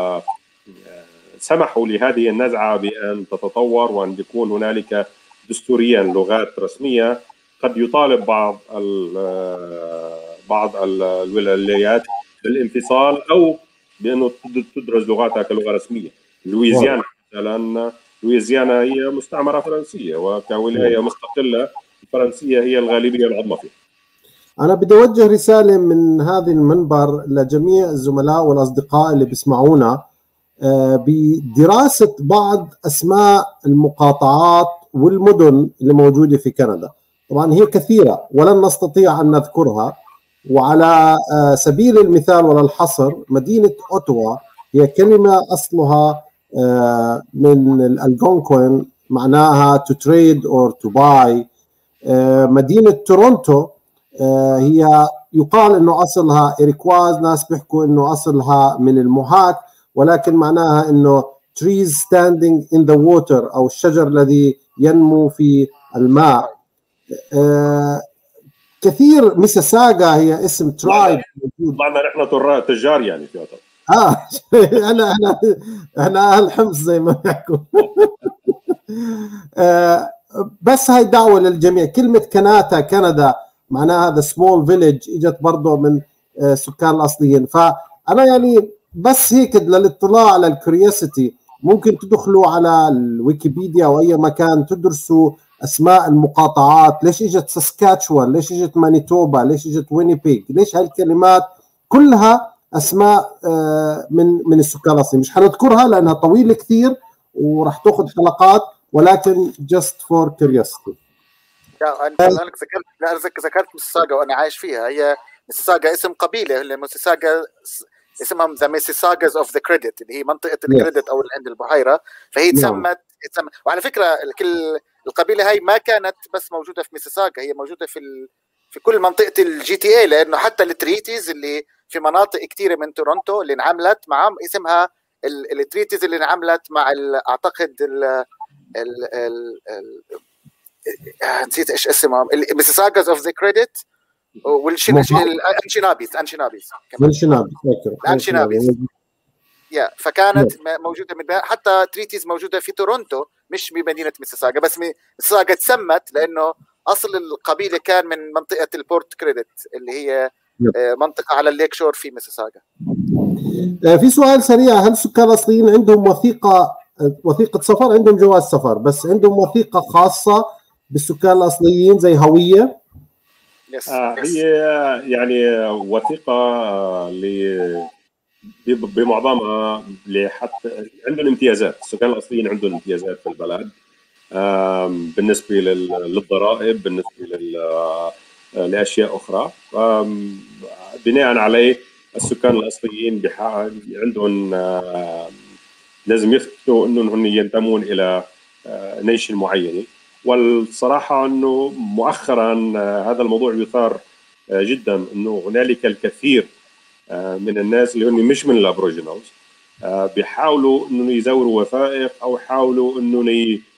سمحوا لهذه النزعه بان تتطور وان يكون هنالك دستوريا لغات رسميه، قد يطالب بعض بعض الولايات بالانفصال او بانه تدرس لغاتها كلغه رسميه. لويزيانا مثلا، لويزيانا هي مستعمره فرنسيه وكولايه مستقله، الفرنسيه هي الغالبيه العظمى فيها. أنا بدي أوجه رسالة من هذا المنبر لجميع الزملاء والأصدقاء اللي بيسمعونا بدراسة بعض أسماء المقاطعات والمدن اللي موجودة في كندا. طبعا هي كثيرة ولن نستطيع أن نذكرها، وعلى سبيل المثال ولا الحصر مدينة أوتوا هي كلمة أصلها من الألغونكوين معناها to trade or to buy. مدينة تورونتو هي يقال انه اصلها إريكواز، ناس بيحكوا انه اصلها من الموهاك، ولكن معناها انه trees standing in the water او الشجر الذي ينمو في الماء. آه كثير. ميسيساغا هي اسم ترايب. طبعا نحن تجار يعني في اه انا انا احنا اهل حمص زي ما بيحكوا. آه بس هاي دعوه للجميع. كلمه كناتا كندا معناها هذا سمول فيليج، اجت برضه من آه سكان الاصليين. فانا يعني بس هيك للاطلاع على الكوريوسيتي، ممكن تدخلوا على الويكيبيديا او اي مكان تدرسوا اسماء المقاطعات، ليش اجت ساسكاتشوان، ليش اجت مانيتوبا، ليش اجت وينيبيغ، ليش هالكلمات كلها اسماء من من السكان الاصليين. مش حنذكرها لانها طويله كثير وراح تاخذ حلقات، ولكن just for curiosity. لا انت لانك ذكرت لا ذكرت ميسيساغا وانا عايش فيها. هي ميسيساغا اسم قبيله، اللي ميسيساغا اسمهم ذا ميسيساغاز اوف ذا كريدت، اللي هي منطقه الكريدت او اللي عند البحيره. فهي تسمت تسمت وعلى فكره كل القبيله هاي ما كانت بس موجوده في ميسيساغا، هي موجوده في ال... في كل منطقه الجي تي اي، لانه حتى التريتيز اللي في مناطق كثيره من تورونتو اللي انعملت معهم اسمها التريتيز اللي انعملت مع اعتقد ال ال ال نسيت ايش اسمهم، ميسيساغاز اوف ذا كريدت والانشينابيز انشينابيز انشينابيز انشينابيز يا فكانت موجوده من حتى تريتيز موجوده في تورونتو مش بمدينه ميسيساغا، بس ميسيساغا تسمت لانه اصل القبيله كان من منطقه البورت كريدت اللي هي منطقه على الليك شور في ميسيساغا. في سؤال سريع، هل السكان الاصليين عندهم وثيقه وثيقه سفر؟ عندهم جواز سفر بس عندهم وثيقه خاصه بالسكان الاصليين زي هويه؟ يس. آه هي يعني وثيقه ل بمعظمها لحتى عندهم امتيازات، السكان الاصليين عندهم امتيازات في البلد بالنسبه للضرائب، بالنسبه لاشياء اخرى. بناء عليه السكان الاصليين عندهم لازم يثبتوا انهم هن ينتمون الى نيشن معينه. والصراحه انه مؤخرا هذا الموضوع يثار جدا، انه هنالك الكثير من الناس اللي هم مش من الابوريجينالز بيحاولوا انه يزوروا وثائق او يحاولوا انه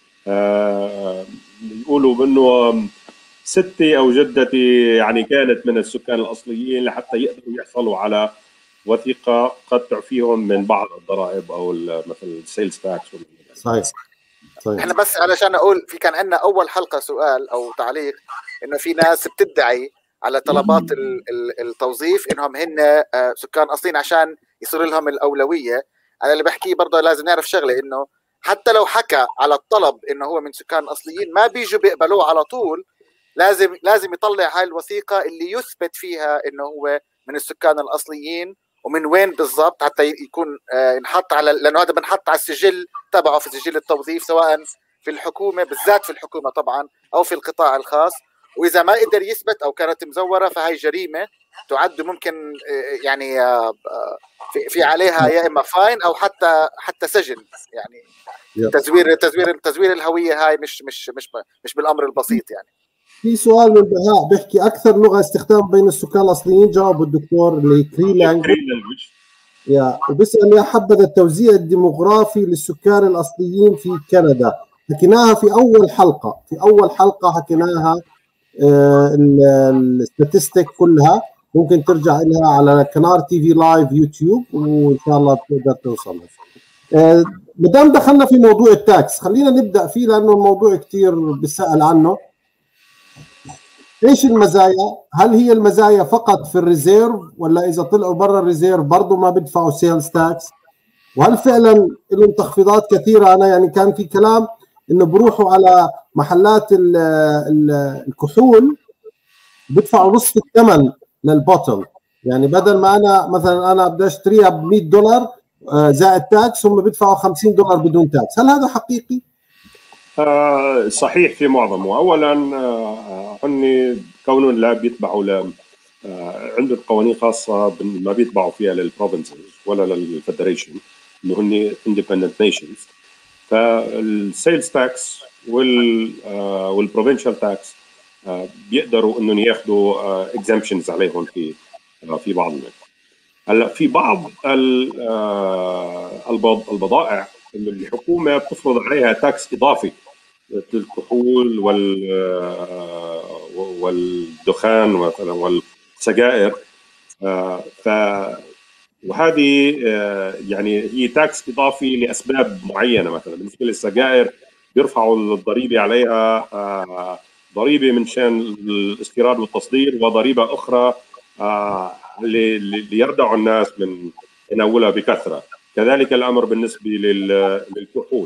يقولوا بانه ستي او جدتي يعني كانت من السكان الاصليين لحتى يقدروا يحصلوا على وثيقه قد تعفيهم من بعض الضرائب او مثل السيلز تاكس. صحيح صحيح. احنا بس علشان اقول، في كان عندنا اول حلقه سؤال او تعليق انه في ناس بتدعي على طلبات التوظيف انهم هن سكان اصليين عشان يصير لهم الاولويه. انا اللي بحكيه برضه لازم نعرف شغله، انه حتى لو حكى على الطلب انه هو من سكان اصليين ما بيجوا بيقبلوه على طول، لازم لازم يطلع هاي الوثيقه اللي يثبت فيها انه هو من السكان الاصليين ومن وين بالضبط، حتى يكون ينحط على، لانه هذا بنحط على السجل تبعه في سجل التوظيف سواء في الحكومه، بالذات في الحكومه طبعا، او في القطاع الخاص. واذا ما قدر يثبت او كانت مزوره فهي جريمه تعد ممكن يعني في, في عليها يا اما فاين او حتى حتى سجن. يعني تزوير تزوير تزوير الهويه هاي مش مش مش مش بالامر البسيط. يعني في سؤال من بهاء بيحكي اكثر لغه استخدام بين السكان الاصليين، جاوب الدكتور اللي كري لانجوج. يا وبيسال يا حبذا التوزيع الديموغرافي للسكان الاصليين في كندا، حكيناها في اول حلقه، في اول حلقه حكيناها الستاتستيك كلها، ممكن ترجع لها على قناه تي في لايف يوتيوب وان شاء الله بتقدر توصل لها. ما دام دخلنا في موضوع التاكس خلينا نبدا فيه لانه الموضوع كثير بيسال عنه. ايش المزايا؟ هل هي المزايا فقط في الريزيرف ولا اذا طلعوا برا الريزيرف برضه ما بيدفعوا سيلز تاكس؟ وهل فعلا لهم تخفيضات كثيره؟ انا يعني كان في كلام انه بروحوا على محلات ال ال الكحول بيدفعوا نصف الثمن للبوتل، يعني بدل ما انا مثلا انا بدي اشتريها ب مئة دولار زائد تاكس هم بيدفعوا خمسين دولار بدون تاكس. هل هذا حقيقي؟ آه صحيح في معظمه. اولا آه هن كونهم لا بيتبعوا ل آه عندهم قوانين خاصه ما بيتبعوا فيها للبروفنسز ولا للفدريشن، انه هن اندبندنت نيشنز. فالسيلز تاكس وال آه والبروفنشال تاكس آه بيقدروا انهم ياخذوا اكزامبشنز آه عليهم في آه في بعض منهم. هلا في بعض البضائع اللي الحكومه بتفرض عليها تاكس اضافي مثل الكحول وال والدخان مثلا والسجائر، ف وهذه يعني هي تاكس اضافي لاسباب معينه. مثلا بالنسبه للسجائر بيرفعوا الضريبه عليها ضريبه من شان الاستيراد والتصدير، وضريبه اخرى ليردعوا الناس من تناولها بكثره. كذلك الامر بالنسبه للكحول،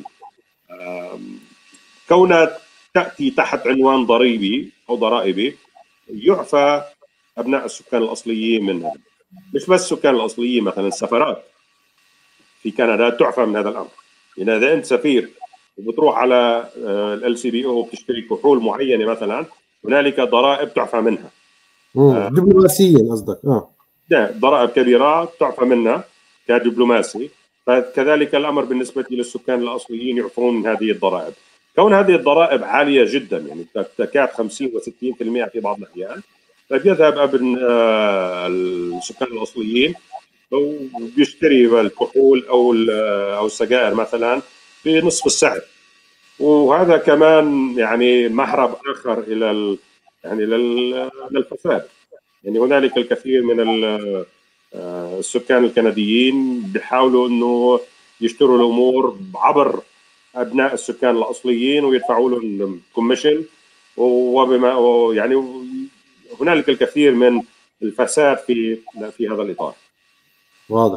كونها تاتي تحت عنوان ضريبي او ضرائبي يعفى ابناء السكان الاصليين منها. مش بس السكان الاصليين، مثلا السفارات في كندا تعفى من هذا الامر. يعني اذا انت سفير وبتروح على ال سي بي او وبتشتري كحول معينه مثلا، هنالك ضرائب تعفى منها. امم دبلوماسيا قصدك؟ اه ضرائب كبيره تعفى منها كدبلوماسي. فكذلك الامر بالنسبه للسكان الاصليين يعفون من هذه الضرائب. كون هذه الضرائب عاليه جدا، يعني تكاد خمسين وستين بالمئة في بعض الاحيان، فبيذهب ابن السكان الاصليين وبيشتري الكحول او او السجائر مثلا بنصف السعر. وهذا كمان يعني مهرب اخر الى يعني للفساد. يعني هنالك الكثير من السكان الكنديين بيحاولوا انه يشتروا الامور عبر ابناء السكان الاصليين ويدفعوا لهم كوميشن، وبما يعني هنالك الكثير من الفساد في في هذا الاطار. واضح.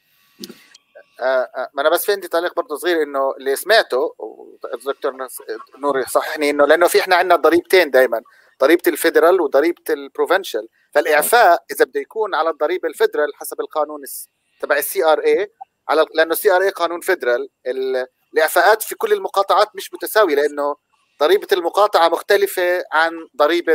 آه ما انا بس في عندي تعليق برضه صغير، انه اللي سمعته الدكتور نور يصححني، انه لانه في احنا عندنا ضريبتين دائما، ضريبه الفيدرال وضريبه البروفنشال. فالاعفاء اذا بده يكون على الضريبه الفيدرال حسب القانون تبع السي ار اي، على لانه السي ار اي قانون فيدرال، الاعفاءات في كل المقاطعات مش متساويه، لانه ضريبه المقاطعه مختلفه عن ضريبه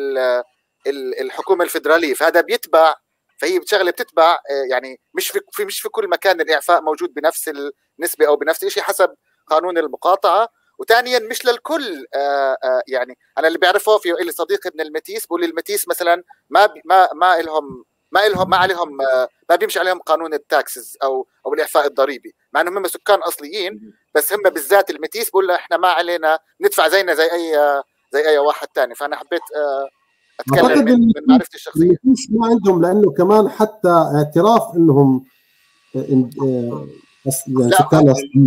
الحكومه الفيدراليه، فهذا بيتبع، فهي شغله بتتبع يعني مش في مش في كل مكان الاعفاء موجود بنفس النسبه او بنفس الشيء حسب قانون المقاطعه. وثانيا مش للكل. آآ آآ يعني انا اللي بعرفه، في لي صديق ابن المتيس بقول لي المتيس مثلا ما ما ما لهم ما لهم ما عليهم ما بيمشي عليهم قانون التاكسز او او الاعفاء الضريبي، مع انهم هم سكان اصليين، بس هم بالذات المتيس بقول له احنا ما علينا ندفع زينا زي اي زي اي واحد ثاني. فانا حبيت اتكلم من, من معرفتي الشخصيه. مش ما عندهم، لانه كمان حتى اعتراف انهم يعني سكان اصليين.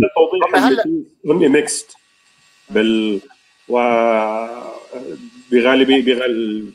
هم ميكست بال و بغالبيه بغال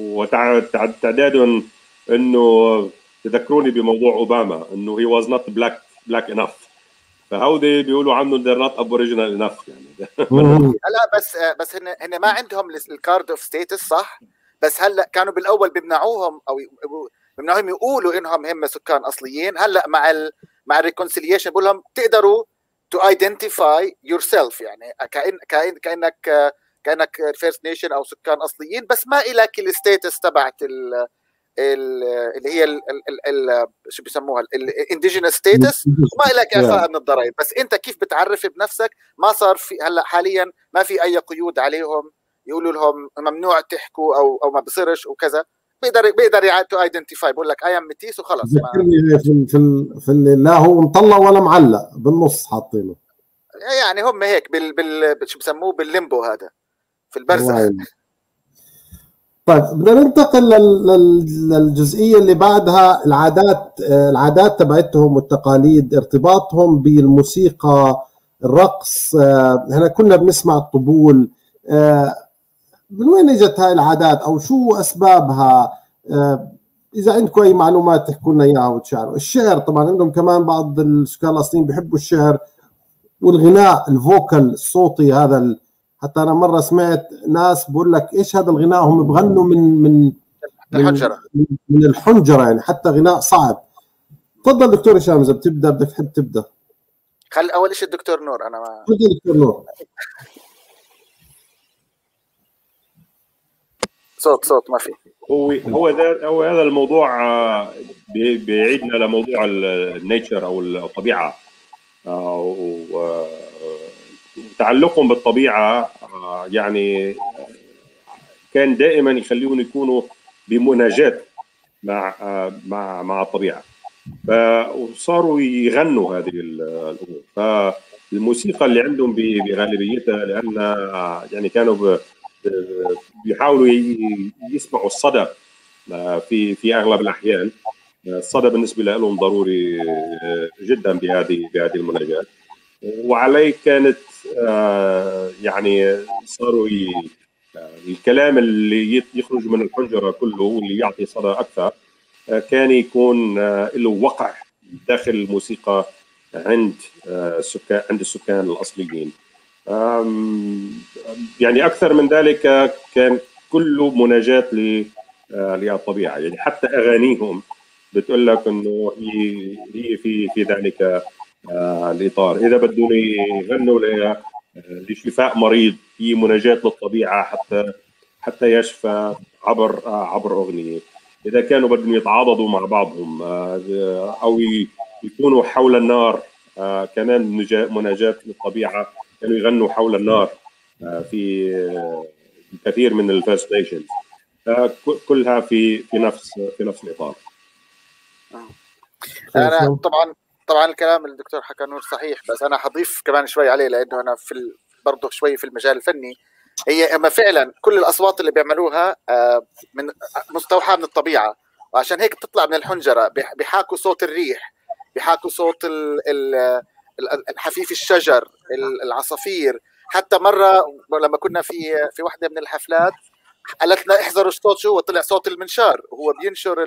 وتعدادهم انه تذكروني بموضوع اوباما انه هي واز نوت بلاك بلاك انف، فهودي بيقولوا عنه they're not aboriginal enough يعني. لا بس بس هن هن ما عندهم الكارد اوف ستيتس صح، بس هلا كانوا بالاول بيمنعوهم او بيمنعوهم يقولوا انهم هم سكان اصليين. هلا مع ال مع الريكونسيليشن بقول لهم تقدروا تو ايدنتيفاي يور سيلف، يعني كأن كأن كانك كانك فيرست نيشن او سكان اصليين، بس ما لك الستيتس تبعت ال اللي هي ال ال ال شو بيسموها الانديجينس ستيتس، وما لك اعفاء من الضرائب. بس انت كيف بتعرف بنفسك؟ ما صار في هلا حاليا ما في اي قيود عليهم يقولوا لهم ممنوع تحكوا او او ما بصيرش وكذا. بيقدر بيقدر تو ايدنتيفاي، بقول لك اي ام متيس وخلص. ذكرني في في في لا هو مطلع ولا معلق بالنص حاطينه، يعني هم هيك بال بال شو بسموه بالليمبو، هذا في البرزخ. طيب بدنا ننتقل للجزئيه اللي بعدها، العادات العادات تبعتهم والتقاليد، ارتباطهم بالموسيقى، الرقص. هنا كنا بنسمع الطبول، من وين اجت هاي العادات او شو اسبابها؟ اذا عندكم اي معلومات تحكوا لنا اياها وتشاركوا. الشعر طبعا عندهم كمان بعض السكان الاصليين بيحبوا الشعر والغناء الفوكال الصوتي هذا ال... حتى انا مره سمعت ناس بقول لك ايش هذا الغناء، هم بغنوا من من الحنجره من, من الحنجره، يعني حتى غناء صعب. تفضل دكتور هشام اذا بتبدا بدك تحب تبدا. خل اول شيء الدكتور نور. انا ما تفضل دكتور نور. صوت صوت ما في. هو هو ذا هو هذا الموضوع بيعيدنا لموضوع النيتشر او الطبيعه، وتعلقهم بالطبيعه يعني كان دائما يخليهم يكونوا بمناجاة مع مع مع الطبيعه، فصاروا يغنوا هذه الامور. فالموسيقى اللي عندهم بغالبيتها لان يعني كانوا بيحاولوا يسمعوا الصدى في في اغلب الاحيان، الصدى بالنسبه لهم ضروري جدا بهذه بهذه المناجات. وعليه كانت يعني صاروا الكلام اللي يخرج من الحنجره كله واللي يعطي صدى اكثر كان يكون له وقع داخل الموسيقى عند السكان عند السكان الاصليين. يعني اكثر من ذلك كان كله مناجاه للطبيعه، يعني حتى اغانيهم بتقول لك انه هي هي في في ذلك الاطار. اذا بدهم يغنوا لشفاء مريض هي مناجاه للطبيعه حتى حتى يشفى عبر عبر اغنيه. اذا كانوا بدهم يتعاضدوا مع بعضهم او يكونوا حول النار كمان مناجاه للطبيعه، كانوا يغنوا حول النار في كثير من الفيرست نيشنز، كلها في في نفس في نفس الاطار. انا طبعا طبعا الكلام الدكتور حكى نور صحيح، بس انا حضيف كمان شوي عليه لانه انا في برضه شوي في المجال الفني. هي اما فعلا كل الاصوات اللي بيعملوها من مستوحاه من الطبيعه، وعشان هيك بتطلع من الحنجره. بيحاكوا صوت الريح، بيحاكوا صوت الحفيف الشجر، العصافير. حتى مره لما كنا في في واحده من الحفلات قالت لنا احذروا الصوت، شو هو؟ طلع صوت المنشار وهو بينشر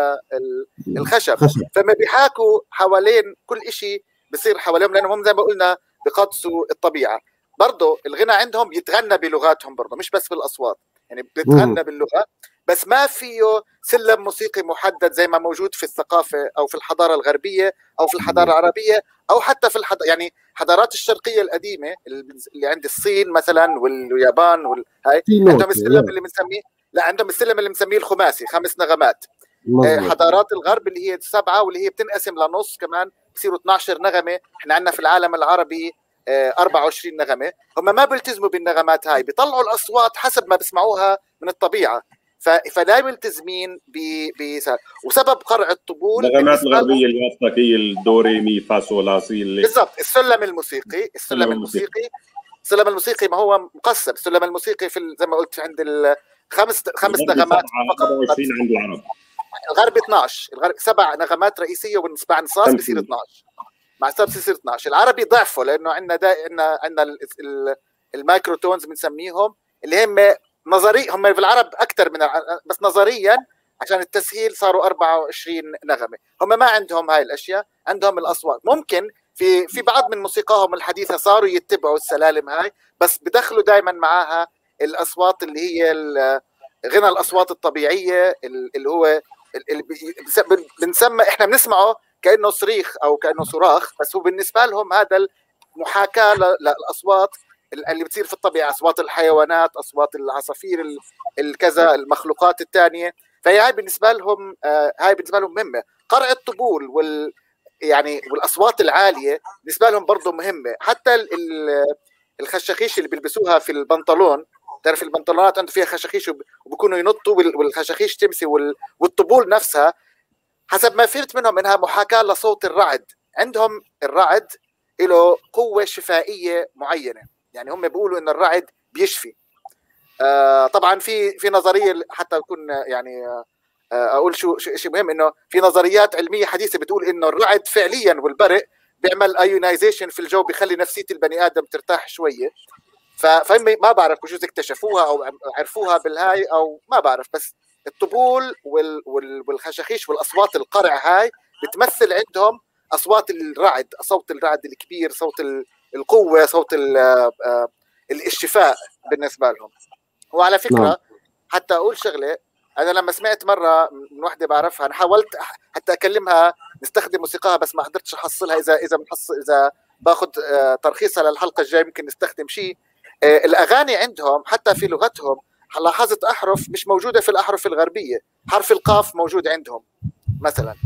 الخشب. فما بيحاكوا حوالين كل شيء بصير حواليهم، لانهم هم زي ما قلنا بقدسوا الطبيعه. برضه الغنى عندهم بيتغنى بلغاتهم برضه، مش بس بالاصوات، يعني بيتغنى باللغه، بس ما فيه سلم موسيقي محدد زي ما موجود في الثقافه او في الحضاره الغربيه او في الحضاره العربيه او حتى في الحض... يعني حضارات الشرقيه القديمه اللي عند الصين مثلا واليابان وال... هاي عندهم السلم اللي بنسميه لا عندهم السلم اللي بنسميه الخماسي، خمس نغمات. مزبوط. حضارات الغرب اللي هي سبعه واللي هي بتنقسم لنص كمان بصيروا اثنعش نغمه. احنا عندنا في العالم العربي أربعة وعشرين نغمه. هم ما بيلتزموا بالنغمات هاي، بيطلعوا الاصوات حسب ما بيسمعوها من الطبيعه، فلا ملتزمين ب وسبب قرع الطبول. النغمات الغربيه اللي قصدك هي الدوري مي فا صول لا سي اللي بالضبط. السلم الموسيقي السلم الموسيقي السلم الموسيقي ما هو مقسم. السلم الموسيقي في زي ما قلت عند الخمس خمس نغمات فقط. أربعة وعشرين عند العرب. الغرب اثنعش. الغرب سبع نغمات رئيسيه ومع نصاص بصير اثنعش. مع نصاص بصير اثنعش. العربي ضعفه لانه عندنا دا... عندنا عندنا المايكروتونز بنسميهم اللي هم نظري. هم في العرب اكثر من العرب. بس نظريا عشان التسهيل صاروا أربعة وعشرين نغمه. هم ما عندهم هاي الاشياء، عندهم الاصوات. ممكن في في بعض من موسيقاهم الحديثه صاروا يتبعوا السلالم هاي، بس بدخلوا دائما معاها الاصوات اللي هي غنى الاصوات الطبيعيه اللي هو اللي بنسمى احنا بنسمعه كانه صريخ او كانه صراخ، بس هو بالنسبه لهم هذا محاكاه للاصوات اللي بتصير في الطبيعه، اصوات الحيوانات، اصوات العصافير، الكذا، المخلوقات الثانيه. فهي هاي بالنسبه لهم هاي بالنسبه لهم مهمه. قرع الطبول وال يعني والاصوات العاليه بالنسبه لهم برضه مهمه. حتى الخشاخيش اللي بيلبسوها في البنطلون، تعرف البنطلونات عنده فيها خشاخيش وبكونوا ينطوا والخشاخيش تمسي، والطبول نفسها حسب ما فهمت منهم انها محاكاه لصوت الرعد. عندهم الرعد له قوه شفائيه معينه، يعني هم بيقولوا ان الرعد بيشفي. آه طبعا في في نظريه حتى يكون يعني آه اقول شو شيء مهم، انه في نظريات علميه حديثه بتقول انه الرعد فعليا والبرق بيعمل ايونايزيشن في الجو، بيخلي نفسية البني ادم ترتاح شويه. فهم ما بعرف بجوز اكتشفوها او عرفوها بالهاي او ما بعرف، بس الطبول وال وال والخشاخيش والاصوات القرع هاي بتمثل عندهم اصوات الرعد، صوت الرعد الكبير، صوت القوه، صوت الشفاء بالنسبه لهم. وعلى فكره نعم. حتى اقول شغله، انا لما سمعت مره من وحده بعرفها، انا حاولت حتى اكلمها نستخدم موسيقاها بس ما قدرتش احصلها. اذا اذا بنحصل اذا باخذ ترخيصها للحلقه الجايه ممكن نستخدم شيء. الاغاني عندهم حتى في لغتهم لاحظت احرف مش موجوده في الاحرف الغربيه. حرف القاف موجود عندهم مثلا،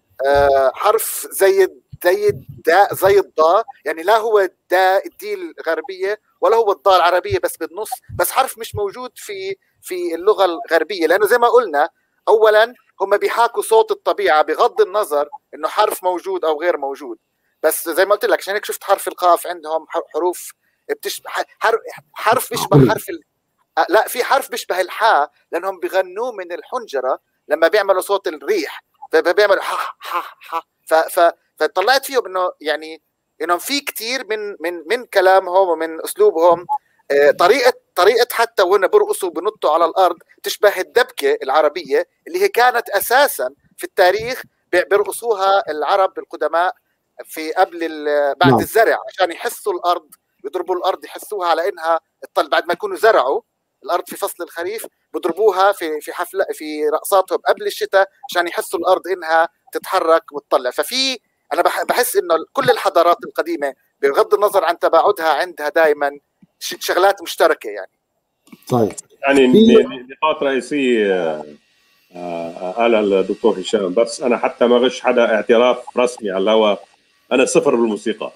حرف زي زي الداء زي الضاء، يعني لا هو داء الدي الغربيه ولا هو الضاء العربيه بس بالنص، بس حرف مش موجود في في اللغه الغربيه. لانه زي ما قلنا اولا هم بيحاكوا صوت الطبيعه بغض النظر انه حرف موجود او غير موجود. بس زي ما قلت لك عشان هيك شفت حرف القاف عندهم حروف بتشبه حرف بيشبه حرف ال... لا في حرف بيشبه الحاء، لانهم بيغنوه من الحنجره لما بيعملوا صوت الريح، فبيعمل ح ح ح فطلعت فيهم انه يعني انهم في كثير من من من كلامهم ومن اسلوبهم طريقه طريقه حتى وين برقصوا بنطوا على الارض تشبه الدبكه العربيه اللي هي كانت اساسا في التاريخ بيرقصوها العرب القدماء في قبل بعد نعم. الزرع عشان يحسوا الارض، يضربوا الارض يحسوها على انها الطل بعد ما يكونوا زرعوا الارض في فصل الخريف بضربوها في في حفله في رقصاتهم قبل الشتاء عشان يحسوا الارض انها تتحرك وتطلع. ففي انا بحس انه كل الحضارات القديمه بغض النظر عن تباعدها عندها دائما شغلات مشتركه يعني. طيب يعني نقاط رئيسيه قالها الدكتور هشام، بس انا حتى ما غش حدا اعتراف رسمي على الهواء، انا صفر بالموسيقى.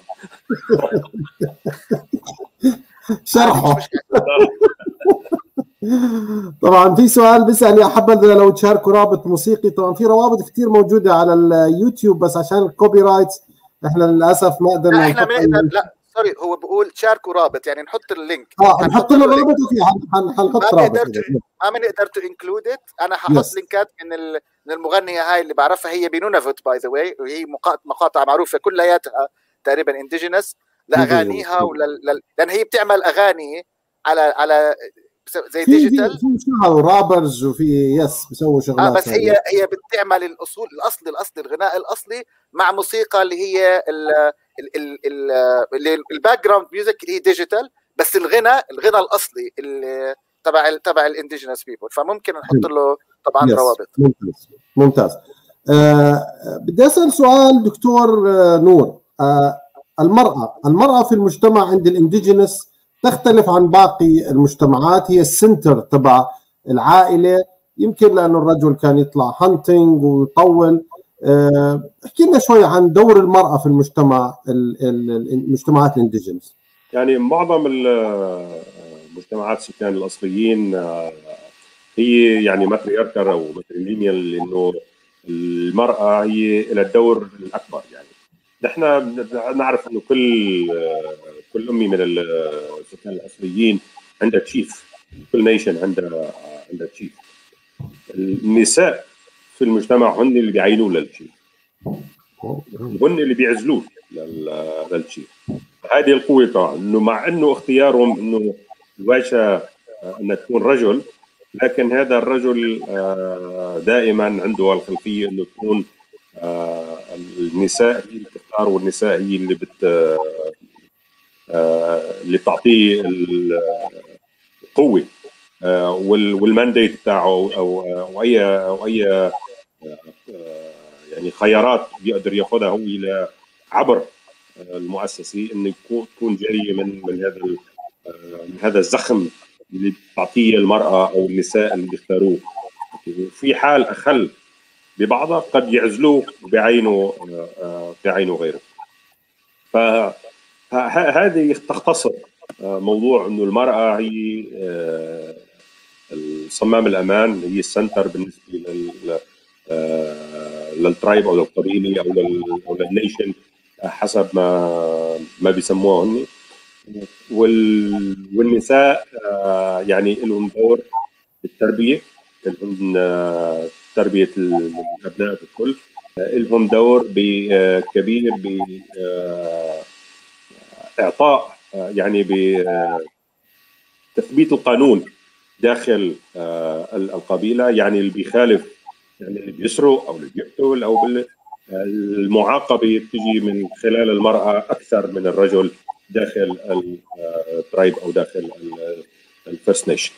شرحه. طبعا في سؤال بيسأل يا حبذا لو تشاركوا رابط موسيقي. طبعا في روابط كثير موجوده على اليوتيوب بس عشان الكوبي رايتس احنا للاسف ما قدرنا لا احنا من لا سوري هو بقول تشاركوا رابط يعني نحط اللينك اه نحط له رابط وفي حنحط رابط ما بنقدر تو انكلود. انا ححط yes. لينكات من من المغنيه هاي اللي بعرفها هي بنونافوت باي ذا واي، وهي مقاطع معروفه كلياتها تقريبا انديجينس لاغانيها ولل... لان هي بتعمل اغاني على على زي ديجيتال في شغل رابرز وفي يس بيسووا شغلات آه بس هي هي, هي بتعمل الاصول الاصلي الاصلي الغناء الاصلي مع موسيقى اللي هي ال ال ال الباك جراوند ميوزك اللي هي ديجيتال، بس الغناء الغناء الاصلي اللي تبع تبع الانديجينس بيبول. فممكن نحط له طبعا روابط. ممتاز ممتاز. آه بدي اسال سؤال دكتور آه نور. آه المراه المراه في المجتمع عند الانديجينس تختلف عن باقي المجتمعات، هي السنتر تبع العائله، يمكن لانه الرجل كان يطلع هانتنج ويطول. احكي لنا شوي عن دور المراه في المجتمع المجتمعات الانديجينس. يعني معظم المجتمعات السكان الاصليين هي يعني ماترياركال او ماتريلينيال، لانه المراه هي لها الدور الاكبر. يعني نحن نعرف انه كل كل امي من السكان الاصليين عندها تشيف، كل نيشن عندها عندها تشيف. النساء في المجتمع هن اللي بيعينوا للتشيف، هن اللي بيعزلوه للتشيف. هذه القوه طبعا انه مع انه اختيارهم انه الواجهه انها تكون رجل، لكن هذا الرجل دائما عنده الخلفيه انه تكون النساء هي اللي بتختار، والنساء هي اللي بت اللي تعطيه القوه والمانديت تاعه او او اي او اي يعني خيارات بيقدر ياخذها هو الى عبر المؤسسه، انه يكون تكون جايه من من هذا من هذا الزخم اللي بتعطيه المراه او النساء اللي بيختاروه. في حال اخل ببعضها قد يعزلوه وبيعينوا بيعينوا غيره. فهذه تختصر موضوع انه المراه هي الصمام الامان، هي السنتر بالنسبه لل للترايب او للقبيله او لل او للنيشن حسب ما ما بيسموها هم. والنساء يعني لهم دور بالتربيه، لهم تربيه الابناء الكل، لهم دور كبير باعطاء يعني بتثبيت القانون داخل القبيله. يعني اللي بيخالف، يعني اللي بيسرق او اللي بيقتل او المعاقبه تجي من خلال المراه اكثر من الرجل داخل الترايب او داخل الفيرست نيشن.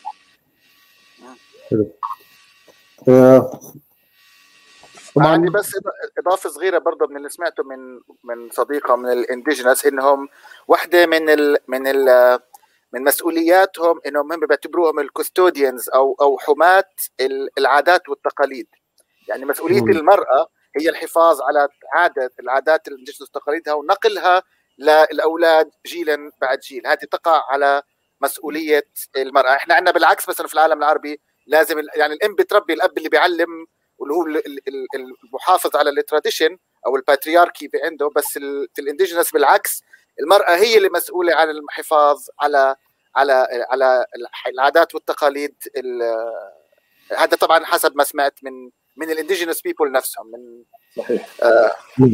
طبعا عندي بس اضافه صغيره برضه من اللي سمعته من من صديقه من الانديجينس، انهم واحده من ال من ال من مسؤولياتهم انهم هم بيعتبروهم الكوستوديانز او او حماة العادات والتقاليد. يعني مسؤوليه م. المراه هي الحفاظ على عاده العادات الانديجينس وتقاليدها ونقلها للاولاد جيلا بعد جيل. هذه تقع على مسؤوليه المراه. احنا عندنا بالعكس مثلا في العالم العربي لازم يعني الام بتربي الاب اللي بيعلم واللي هو المحافظ على التراديشن او الباترياركي عنده. بس في الانديجينس بالعكس، المراه هي اللي مسؤوله عن الحفاظ على على على العادات والتقاليد. هذا طبعا حسب ما سمعت من من الانديجينس بيبول نفسهم. من صحيح. آه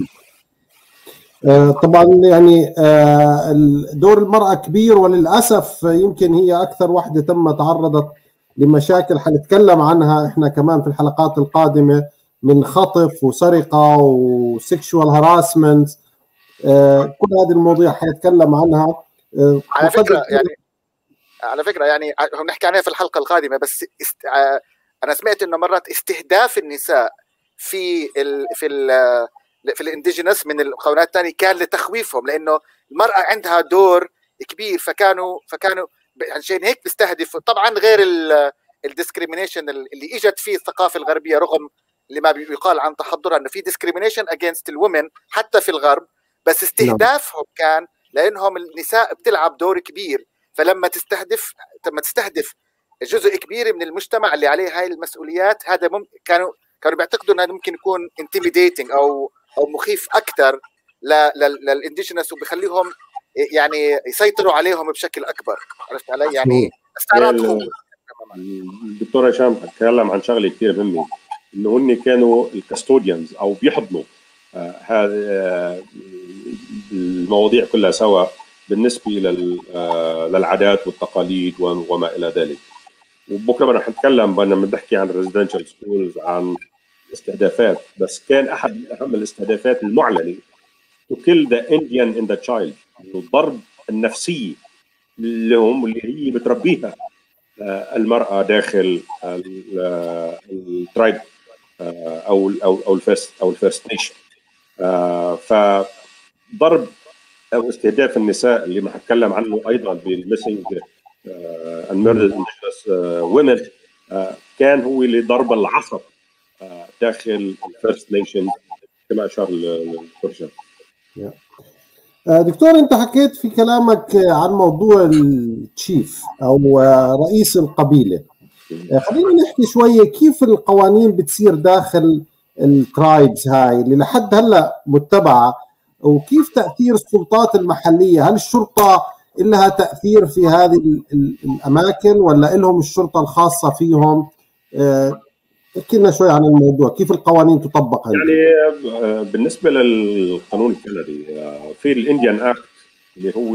آه طبعا يعني آه دور المرأة كبير، وللأسف يمكن هي أكثر واحدة تم تعرضت لمشاكل حنتكلم عنها احنا كمان في الحلقات القادمة، من خطف وسرقة وسيكشوال هراسمنت. آه كل هذه المواضيع حنتكلم عنها. آه على فكرة يعني على فكرة يعني هنحكي عنها في الحلقة القادمة، بس است... آه أنا سمعت إنه مرات استهداف النساء في ال... في ال... في الانديجينس من القوانين الثانية كان لتخويفهم، لأنه المرأة عندها دور كبير، فكانوا فكانوا عشان هيك بيستهدفوا. طبعا غير الديسكريمينيشن اللي اجت فيه الثقافة الغربية، رغم اللي ما بيقال عن تحضرها انه في ديسكريمينيشن اجينست الومن حتى في الغرب، بس استهدافهم كان لانهم النساء بتلعب دور كبير. فلما تستهدف لما تستهدف جزء كبير من المجتمع اللي عليه هاي المسؤوليات، هذا ممكن كانوا كانوا بيعتقدوا انه ممكن يكون intimidating او او مخيف اكثر للانديجينس، وبيخليهم يعني يسيطروا عليهم بشكل اكبر. عرفت علي؟ يعني استعراض قوه. الدكتور هشام تكلم عن شغله كثير مهمه، انه هن كانوا الكاستوديانز او بيحضنوا هذه آه المواضيع كلها سوا بالنسبه للعادات والتقاليد وما الى ذلك. وبكره بدنا نتكلم بدنا نحكي عن الريزيدنشال سكولز، عن استهدافات، بس كان احد من اهم الاستهدافات المعلنه to kill the Indian in the child، الضرب النفسي لهم اللي هي بتربيها المرأة داخل الترايب او او او الفيرست او الفيرست نيشن. فضرب او استهداف النساء اللي ما هتكلم عنه ايضا بالميسنج and murdered indigenous women كان هو اللي ضرب العصب داخل الفيرست نيشن كما اشار الدكتور. دكتور، انت حكيت في كلامك عن موضوع التشيف او رئيس القبيله. خلينا نحكي شويه كيف القوانين بتصير داخل الترايبز هاي اللي لحد هلا متبعه، وكيف تاثير السلطات المحليه. هل الشرطه لها تاثير في هذه الاماكن ولا لهم الشرطه الخاصه فيهم؟ احكي لنا شوي عن الموضوع، كيف القوانين تطبق هذه؟ يعني بالنسبه للقانون الكندي في الانديان اكت اللي هو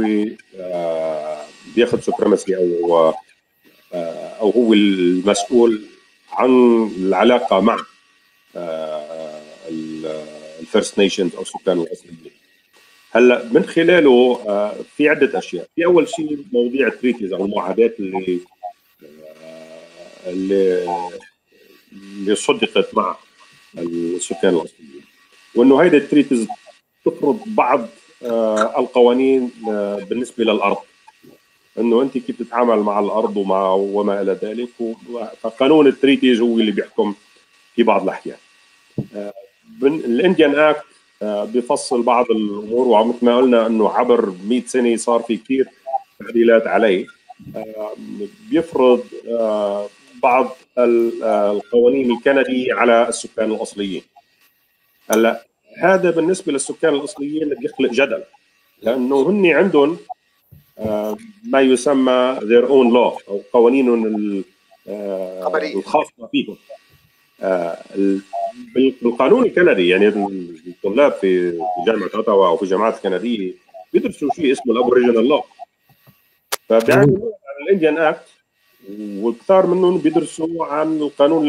بياخذ سوبريماسي او او هو المسؤول عن العلاقه مع الفيرست نيشنز او السكان الاصليين. هلا من خلاله في عده اشياء. في اول شيء مواضيع التريتيز او المعاهدات اللي اللي اللي صدقت مع السكان الاصليين، وانه هيدي التريتيز تفرض بعض آه القوانين آه بالنسبه للارض، انه انت كيف تتعامل مع الارض ومع وما الى ذلك. فقانون التريتيز هو اللي بيحكم في بعض الاحيان. آه الانديان اكت آه بيفصل بعض الامور، ومثل ما قلنا انه عبر مئة سنه صار في كثير تعديلات عليه. آه بيفرض آه بعض القوانين الكندية على السكان الأصليين. هلا هذا بالنسبة للسكان الأصليين بيخلق جدل، لأنه هن عندهم ما يسمى their own law أو قوانينهم الخاصة فيهم. بالقانون الكندي يعني الطلاب في جامعة أوتاوا أو في الجامعات الكندية بيدرسوا شيء اسمه الأبوريجينال لو، فبيعملوا الإنديان أكت، وكثار منهم بيدرسوا عن القانون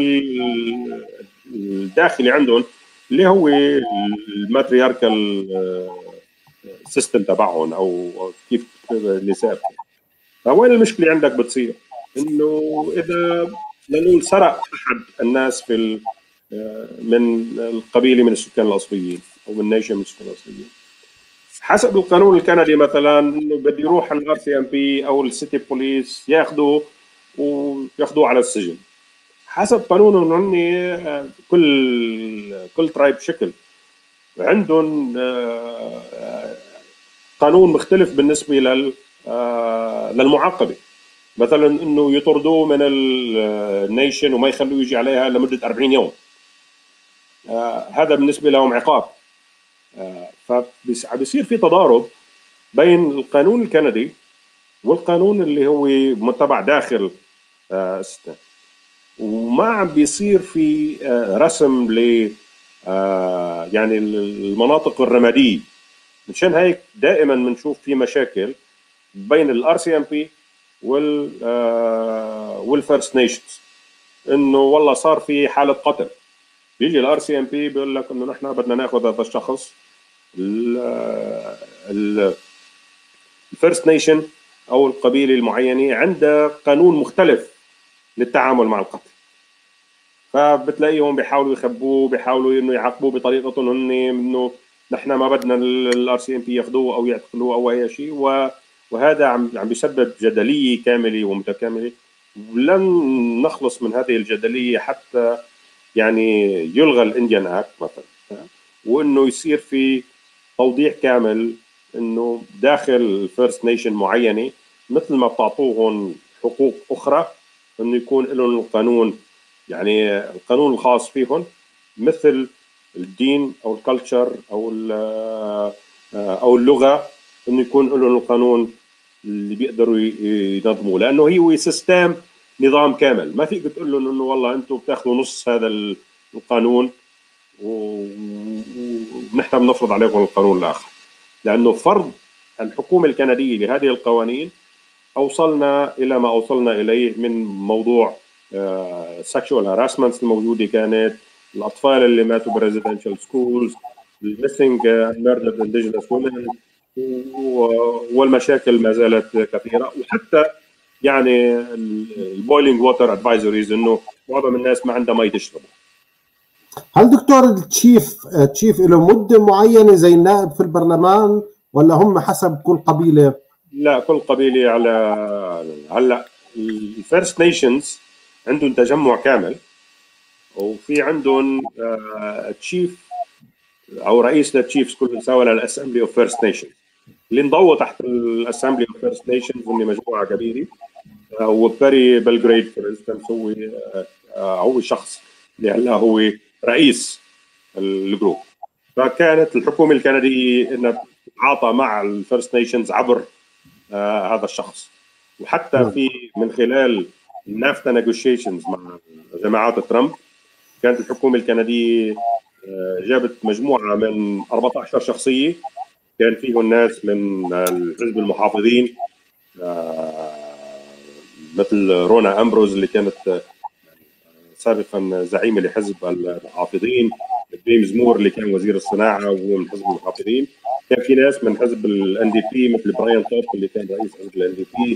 الداخلي عندهم اللي هو الماترياركال سيستم تبعهم او كيف النساء. فوين المشكله عندك بتصير؟ انه اذا لنقول سرق احد الناس في من القبيله من السكان الاصليين او من نيشن من السكان الاصليين، حسب القانون الكندي مثلا انه بده يروح الار سي ام بي او السيتي بوليس ياخذوه وياخذوه على السجن. حسب قانونهم هن كل كل ترايب شكل عندهم قانون مختلف بالنسبه لل للمعاقبه. مثلا انه يطردوه من النيشن وما يخلوه يجي عليها لمده أربعين يوم، هذا بالنسبه لهم عقاب. فبصير في تضارب بين القانون الكندي والقانون اللي هو متبع داخل السودان. وما عم بيصير في رسم ل يعني المناطق الرماديه. مشان هيك دائما بنشوف في مشاكل بين الار سي ام بي وال والفيرست نيشنز، انه والله صار في حاله قتل. بيجي الار سي ام بي بيقول لك انه نحن بدنا ناخذ هذا الشخص. الفيرست نيشن او القبيله المعينه عندها قانون مختلف للتعامل مع القتل، فبتلاقيهم بيحاولوا يخبوه، بيحاولوا انه يعاقبوه بطريقتهم هن، انه نحن ما بدنا الار سي ام بي ياخذوه او يعتقلوه او اي شيء، وهذا عم عم بيسبب جدليه كامله ومتكامله. ولن نخلص من هذه الجدليه حتى يعني يلغى الانديان اكت مثلا، وانه يصير في توضيح كامل انه داخل الفيرست نيشن معينه مثل ما بتعطوهم حقوق اخرى، انه يكون لهم القانون، يعني القانون الخاص فيهم، مثل الدين او الكلتشر او او اللغه، انه يكون لهم القانون اللي بيقدروا ينظموه، لانه هي سيستم نظام كامل. ما فيك تقول لهم انه والله انتم بتاخذوا نص هذا القانون ونحن بنفرض عليكم القانون الاخر، لانه فرض الحكومه الكنديه لهذه القوانين اوصلنا الى ما اوصلنا اليه من موضوع سكشوال هاراسمنت الموجوده كانت، الاطفال اللي ماتوا بالريزيدنشال سكولز، الميسنج ميردرد انديجينس وومن، والمشاكل ما زالت كثيره. وحتى يعني البويلينج ووتر ادفايزريز، انه معظم الناس ما عندها مي تشرب. هل دكتور التشيف تشيف له مده معينه زي النائب في البرلمان، ولا هم حسب كل قبيله؟ لا، كل قبيله على هلا الفيرست نيشنز عندهم تجمع كامل، وفي عندهم تشيف او رئيس للتشيفز كلهم سوا للاسمبلي اوف فيرست نيشن، اللي انضووا تحت الاسمبلي اوف فيرست نيشنز، هم مجموعه كبيره. وباري بلغريد فور انستنس هو هو شخص اللي هلا هو رئيس الجروب. فكانت الحكومه الكنديه انها تتعاطى مع الفيرست نيشنز عبر آه هذا الشخص. وحتى في من خلال النافتا نيغوشيشنز مع جماعات ترامب، كانت الحكومه الكنديه آه جابت مجموعه من أربعة عشر شخصيه، كان فيهم ناس من الحزب المحافظين آه مثل رونا أمبروز اللي كانت سابقا زعيمه لحزب المحافظين، جيمس مور اللي كان وزير الصناعه وهو من حزب المحافظين، كان في ناس من حزب الان دي بي مثل براين توب اللي كان رئيس حزب الان دي بي،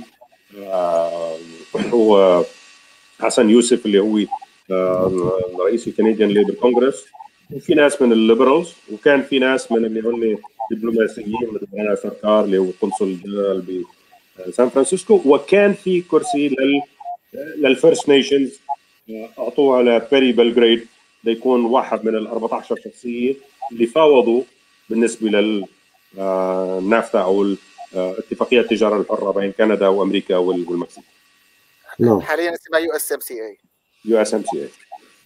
هو حسن يوسف اللي هو رئيس الكنديان ليبر كونغرس، وفي ناس من الليبرالز، وكان في ناس من اللي هم دبلوماسيين مثل انا سركار اللي هو قنصل جنرال بسان فرانسيسكو. وكان في كرسي لل للفيرست نيشنز اعطوها لباري بلغريد ليكون واحد من ال أربعة عشر شخصيه اللي فاوضوا بالنسبه للنافتا او اتفاقيه التجاره الحره بين كندا وامريكا والمكسيك. حاليا اسمها يو اس ام سي اي. يو اس ام سي اي.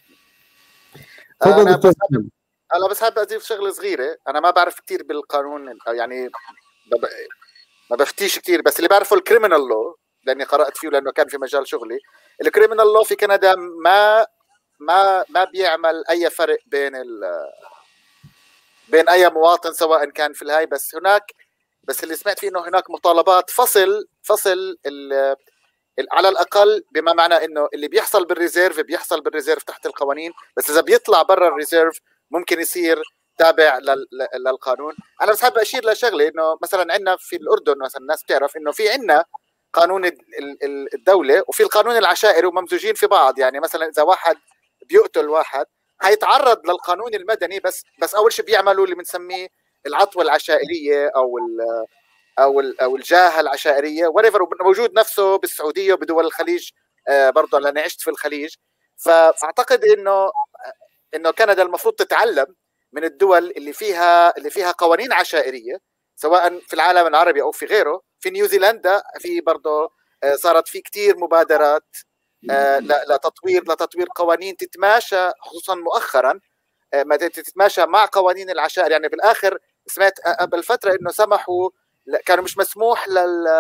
انا بس حابب انا بس حابب اضيف شغله صغيره. انا ما بعرف كثير بالقانون، يعني ما بفتيش كثير، بس اللي بعرفه الكريمنال لو لاني قرات فيه لانه كان في مجال شغلي. الكريمنال لو في كندا ما ما ما بيعمل اي فرق بين ال بين اي مواطن سواء كان في الهاي، بس هناك بس اللي سمعت فيه انه هناك مطالبات فصل فصل ال على الاقل، بما معنى انه اللي بيحصل بالريزيرف بيحصل بالريزيرف تحت القوانين، بس اذا بيطلع برا الريزيرف ممكن يصير تابع للقانون. انا بس حابب اشير لشغله، انه مثلا عندنا في الاردن مثلا الناس بتعرف انه في عندنا قانون الدوله وفي القانون العشائري وممزوجين في بعض. يعني مثلا اذا واحد بيقتل واحد هيتعرض للقانون المدني، بس بس اول شيء بيعملوا اللي بنسميه العطوه العشائريه او ال او ال او الجاهه العشائريه وريفر، موجود نفسه بالسعوديه وبدول الخليج برضه لاني عشت في الخليج. فاعتقد انه انه كندا المفروض تتعلم من الدول اللي فيها اللي فيها قوانين عشائريه سواء في العالم العربي او في غيره. في نيوزيلندا في برضه صارت في كثير مبادرات لتطوير لتطوير قوانين تتماشى، خصوصا مؤخرا ما تتماشى مع قوانين العشائر. يعني بالاخر سمعت قبل فتره انه سمحوا، كانوا مش مسموح لل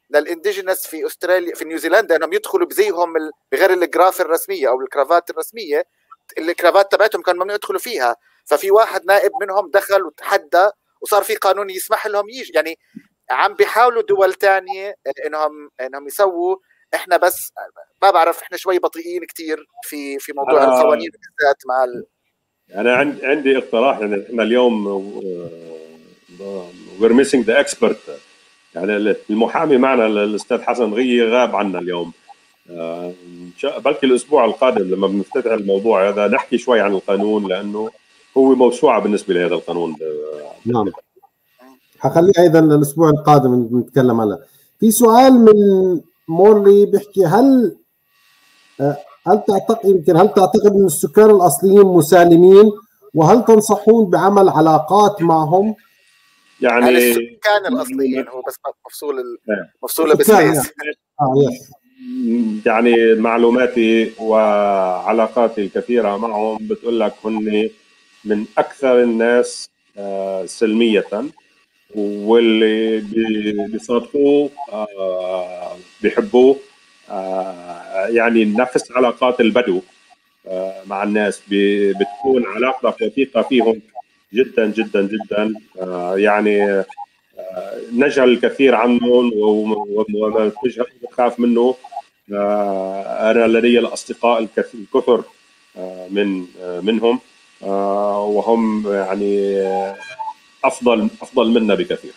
للانديجينس في استراليا في نيوزيلندا انهم يدخلوا بزيهم بغير الجراف الرسميه او الكرافات الرسميه، الكرافات تبعتهم كان ممنوع يدخلوا فيها. ففي واحد نائب منهم دخل وتحدى وصار في قانون يسمح لهم يجي. يعني عم بيحاولوا دول تانية انهم انهم يسووا. احنا بس ما بعرف، احنا شوي بطيئين كتير في في موضوع آه القوانين بالذات مع ال... انا عندي عندي اقتراح. يعني احنا اليوم we're missing the expert. يعني المحامي معنا الاستاذ حسن غي غاب عنا اليوم. بلكي الاسبوع القادم لما بنفتتح الموضوع هذا نحكي شوي عن القانون، لانه هو موسوعه بالنسبه لهذا القانون. نعم، حخليه ايضا الاسبوع القادم نتكلم عنه. في سؤال من مورلي بيحكي هل هل تعتقد يمكن هل تعتقد ان السكان الاصليين مسالمين، وهل تنصحون بعمل علاقات معهم؟ يعني السكان الاصليين هو بس مفصول مفصوله بسبيس. يعني معلوماتي وعلاقاتي الكثيره معهم بتقول لك هن من اكثر الناس سلميه، واللي بيصادقوه بيحبوه. يعني نفس علاقات البدو مع الناس بتكون علاقتك وثيقه فيهم جدا جدا جدا. يعني نجهل الكثير عنهم وما تخاف منه. انا لدي الاصدقاء الكثر من منهم، وهم يعني افضل افضل منا بكثير.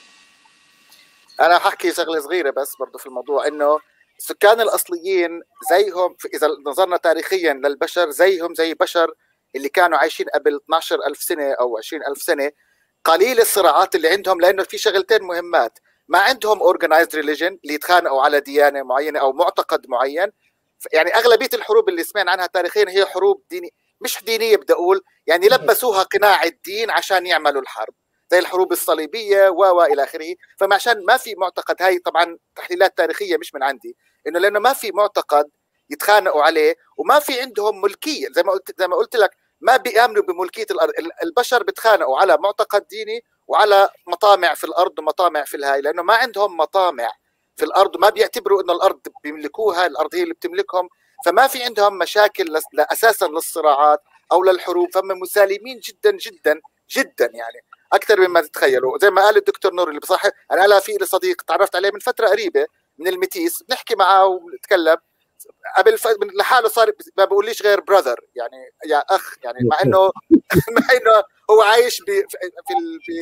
انا ححكي شغله صغيره بس برضه في الموضوع، انه السكان الاصليين زيهم اذا نظرنا تاريخيا للبشر زيهم زي بشر اللي كانوا عايشين قبل اثنعش ألف سنه او عشرين ألف سنه. قليل الصراعات اللي عندهم، لانه في شغلتين مهمات. ما عندهم organized religion اللي يتخانقوا على ديانه معينه او معتقد معين. يعني اغلبيه الحروب اللي سمعنا عنها تاريخيا هي حروب دينيه، مش دينيه بدي اقول، يعني لبسوها قناع الدين عشان يعملوا الحرب، زي الحروب الصليبيه و الى اخره. فعشان ما في معتقد، هاي طبعا تحليلات تاريخيه مش من عندي، انه لانه ما في معتقد يتخانقوا عليه، وما في عندهم ملكيه. زي ما قلت زي ما قلت لك ما بيامنوا بملكيه الارض. البشر بيتخانقوا على معتقد ديني وعلى مطامع في الارض ومطامع في الهاي، لانه ما عندهم مطامع في الارض، ما بيعتبروا انه الارض بيملكوها، الارض هي اللي بتملكهم. فما في عندهم مشاكل اساسا للصراعات او للحروب. فهم مسالمين جدا جدا جدا، يعني اكثر مما تتخيلوا. زي ما قال الدكتور نور اللي بصحح، انا لا في لي صديق تعرفت عليه من فتره قريبه من الميتيس، بنحكي معه ونتكلم قبل ف... لحاله صار ما بقوليش غير براذر، يعني يا اخ، يعني مع انه مع انه هو عايش ب... في ال... ب...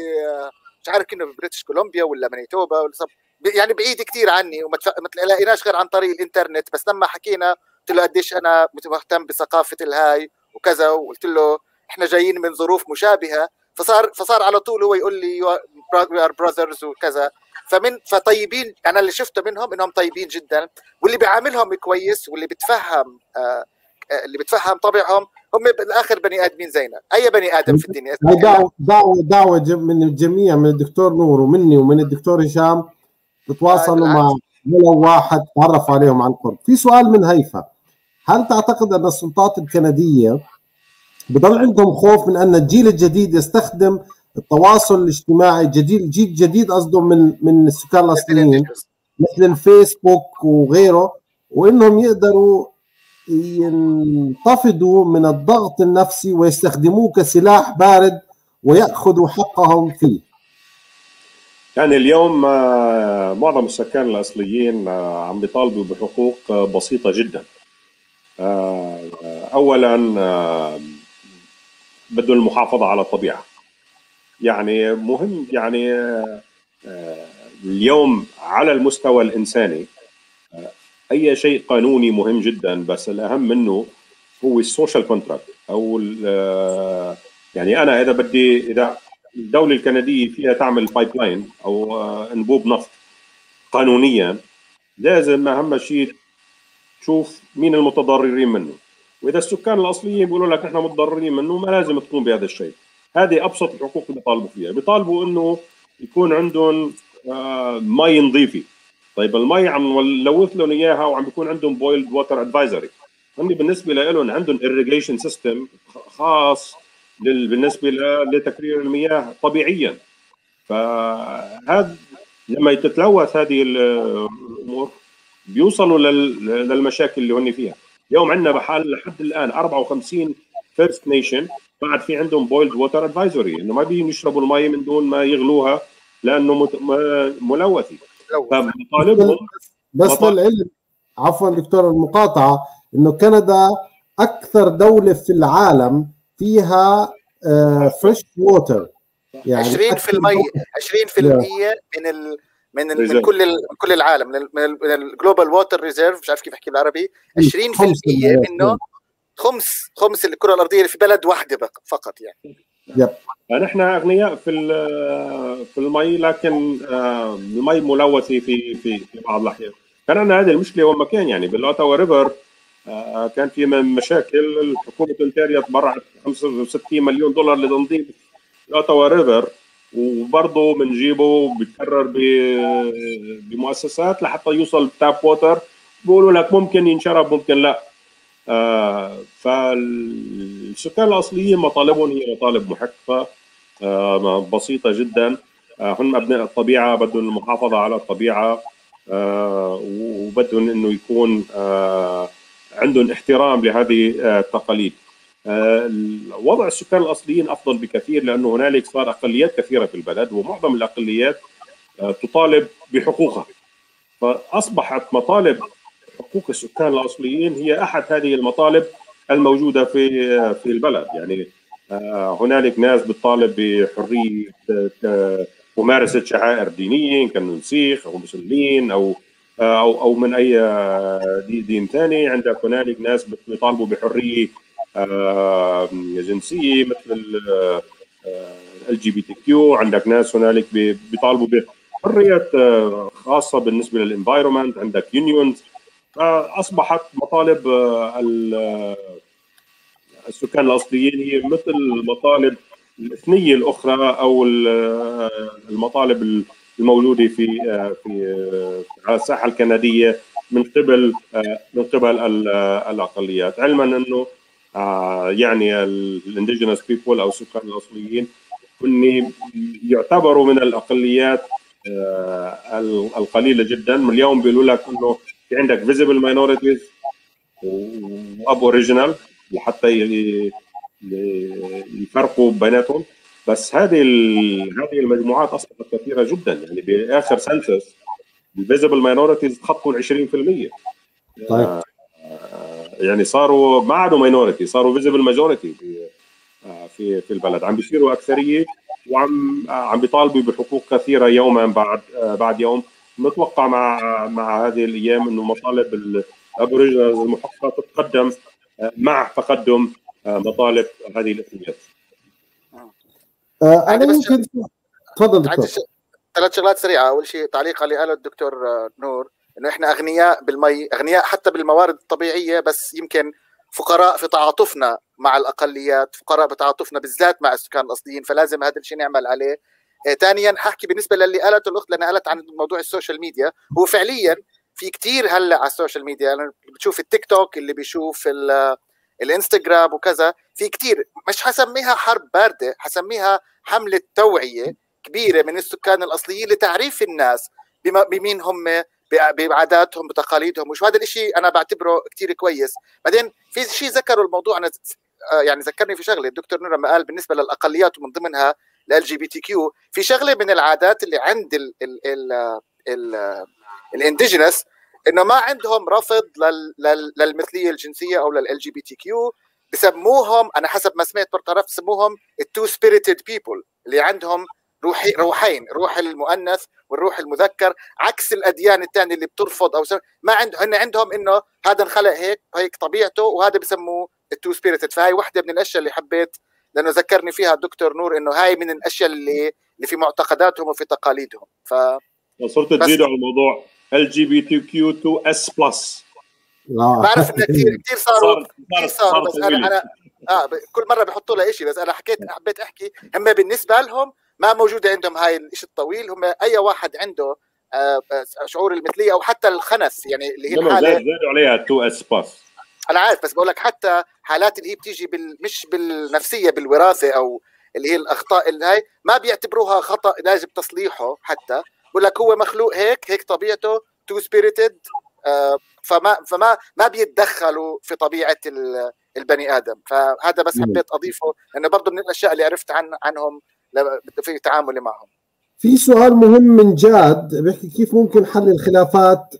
مش عارف كأنه ببريتش كولومبيا ولا مانيتوبا ولا صب... يعني بعيد كثير عني، وما تف... تلاقيناش غير عن طريق الانترنت. بس لما حكينا قلت له قديش انا مهتم بثقافه الهاي وكذا، وقلت له احنا جايين من ظروف مشابهه، فصار فصار على طول هو يقول لي وي ار براذرز وكذا. فمن فطيبين، انا اللي شفته منهم انهم طيبين جدا، واللي بيعاملهم كويس واللي بتفهم آه اللي بتفهم طبعهم، هم بالاخر بني ادمين زينا اي بني ادم في الدنيا. دعوه دعوه دعوه من الجميع، من الدكتور نور ومني ومن الدكتور هشام، تتواصلوا آه مع ولو واحد تعرف عليهم عن قرب. في سؤال من هيفا: هل تعتقد ان السلطات الكنديه بضل عندهم خوف من ان الجيل الجديد يستخدم التواصل الاجتماعي الجديد، الجيل الجديد قصده من من السكان الاصليين مثل الفيسبوك وغيره، وانهم يقدروا ينتفضوا من الضغط النفسي ويستخدموه كسلاح بارد ويأخذوا حقهم فيه؟ يعني اليوم معظم السكان الأصليين عم بيطالبوا بحقوق بسيطة جدا. أولا بدهم المحافظة على الطبيعة. يعني مهم، يعني اليوم على المستوى الإنساني أي شيء قانوني مهم جدا، بس الأهم منه هو السوشيال كونتراكت. أو يعني أنا إذا بدي إذا الدولة الكندية فيها تعمل بايب لاين أو أنبوب نفط قانونيا، لازم أهم شيء تشوف مين المتضررين منه. وإذا السكان الأصليين بيقولوا لك نحن متضررين منه، ما لازم تقوم بهذا الشيء. هذه أبسط الحقوق اللي بيطالبوا فيها. بيطالبوا إنه يكون عندهم مي نظيفة. طيب المي عم نلوث لهم اياها وعم بيكون عندهم بويلد ووتر ادفايزري. هم بالنسبه لهم عندهم irrigation سيستم خاص بالنسبه لتكرير المياه طبيعيا. فهذا لما تتلوث هذه الامور بيوصلوا للمشاكل اللي هن فيها. اليوم عندنا بحال لحد الان أربعة وخمسين فيرست نيشن بعد في عندهم بويلد ووتر ادفايزري، انه ما بيجوا يشربوا المي من دون ما يغلوها لانه ملوثه. فمطالبهم بس للعلم، عفوا دكتور المقاطعه، انه كندا اكثر دوله في العالم فيها فريش ووتر، يعني عشرين بالمية عشرين بالمية من ال من من كل ال كل العالم، من الجلوبال ووتر ريزيرف، مش عارف كيف احكي بالعربي، عشرين بالمية منه خمس خمس الكره الارضيه اللي في بلد واحده فقط يعني. يب. نحن اغنياء في في المي، لكن المي ملوثه في في في بعض الاحيان. كان عندنا هذه المشكله وين ما كان، يعني بالاوتاوا ريفر كان في مشاكل. حكومه اونتاريو تبرعت خمسة وستين مليون دولار لتنظيف الاوتاوا ريفر، وبرضه بنجيبه بيتكرر بمؤسسات لحتى يوصل تاب ووتر، بيقولوا لك ممكن ينشرب ممكن لا. آه فالسكان الاصليين مطالبهم هي مطالب محققه آه بسيطه جدا. آه هم ابناء الطبيعه، بدهم المحافظه على الطبيعه، آه وبدهم انه يكون آه عندهم احترام لهذه آه التقاليد. آه وضع السكان الاصليين افضل بكثير، لانه هنالك صار اقليات كثيره في البلد، ومعظم الاقليات آه تطالب بحقوقها، فاصبحت مطالب حقوق السكان الاصليين هي احد هذه المطالب الموجوده في في البلد. يعني هنالك ناس بتطالب بحريه ممارسه شعائر دينيه، كانوا سيخ او مسلمين او او او من اي دين ثاني. عندك هنالك ناس بيطالبوا بحريه جنسيه مثل ال جي بي تي كيو. عندك ناس هنالك بيطالبوا بحريات خاصه بالنسبه للانفايرمنت. عندك يونيونز. اصبحت مطالب السكان الاصليين هي مثل المطالب الاثنيه الاخرى او المطالب الموجوده في في على الساحه الكنديه من قبل من قبل الاقليات، علما انه يعني الانديجينس بيبول او السكان الاصليين هم يعتبروا من الاقليات القليله جدا. اليوم بيقولوا لك انه في عندك فيزيبل ماينورتيز وابوريجينال لحتى يفرقوا بيناتهم، بس هذه هذه المجموعات اصبحت كثيره جدا. يعني باخر سنسس الفيزيبل ماينورتيز تخطوا ال عشرين بالمية. طيب. يعني صاروا ما عادوا ماينورتي، صاروا فيزيبل ماجورتي في في في البلد، عم بيصيروا اكثريه وعم عم بيطالبوا بحقوق كثيره يوما بعد بعد يوم. متوقع مع مع هذه الايام انه مطالب الابوريجينالز المحققه تتقدم مع تقدم مطالب هذه الاقليات. آه انا يمكن تفضل دكتور. ثلاث شغلات سريعه. اول شيء تعليق على اللي قاله الدكتور نور، انه احنا اغنياء بالمي، اغنياء حتى بالموارد الطبيعيه، بس يمكن فقراء في تعاطفنا مع الاقليات، فقراء بتعاطفنا بالذات مع السكان الاصليين، فلازم هذا الشيء نعمل عليه. ثانيا ححكي بالنسبه للي قالته الاخت، لانها قالت عن موضوع السوشيال ميديا. هو فعليا في كتير هلا على السوشيال ميديا، انا بتشوف التيك توك، اللي بيشوف الانستغرام وكذا، في كتير، مش حسميها حرب بارده، حسميها حمله توعيه كبيره من السكان الاصليين لتعريف الناس بمين هم، بعاداتهم، بتقاليدهم، وشو هذا الشيء انا بعتبره كتير كويس. بعدين في شيء ذكروا الموضوع، انا يعني ذكرني في شغله الدكتور نور لما قال بالنسبه للاقليات ومن ضمنها ال جي بي تي كيو، في شغله من العادات اللي عند ال ال ال ال الانديجينس، انه ما عندهم رفض لل لل للمثليه الجنسيه او لل جي بي تي كيو. بسموهم، انا حسب ما سمعت برطرف، بسموهم التو سبيريتد بيبل، اللي عندهم روحي روحين، روح المؤنث والروح المذكر، عكس الاديان الثانيه اللي بترفض او سم... ما عندهم، هن عندهم انه هذا انخلق هيك، هيك طبيعته، وهذا بسموه التو سبيريتد. فهي واحده من الاشياء اللي حبيت، لانه ذكرني فيها الدكتور نور، انه هاي من الاشياء اللي اللي في معتقداتهم وفي تقاليدهم. ف صرت تزيدوا على الموضوع ال جي بي تي كيو تو اس بلس. بعرف انه كثير كثير صاروا كثير صاروا بس انا انا اه كل مره بحطوا لها شيء، بس انا حكيت حبيت احكي هم بالنسبه لهم ما موجوده عندهم هاي الشيء الطويل. هم اي واحد عنده آه شعور المثليه او حتى الخنث، يعني اللي هي الحاله زادوا عليها تو اس بلس. انا عارف، بس بقول لك حتى حالات اللي هي بتيجي بال... مش بالنفسيه، بالوراثه، او اللي هي الاخطاء اللي هاي ما بيعتبروها خطا لازم تصليحه. حتى بقول لك هو مخلوق هيك، هيك طبيعته، تو سبيريتد، فما فما ما بيتدخلوا في طبيعه البني ادم. فهذا بس حبيت اضيفه انه برضه من الاشياء اللي عرفت عن عنهم في تعاملي معهم. في سؤال مهم من جاد بيحكي كيف ممكن حل الخلافات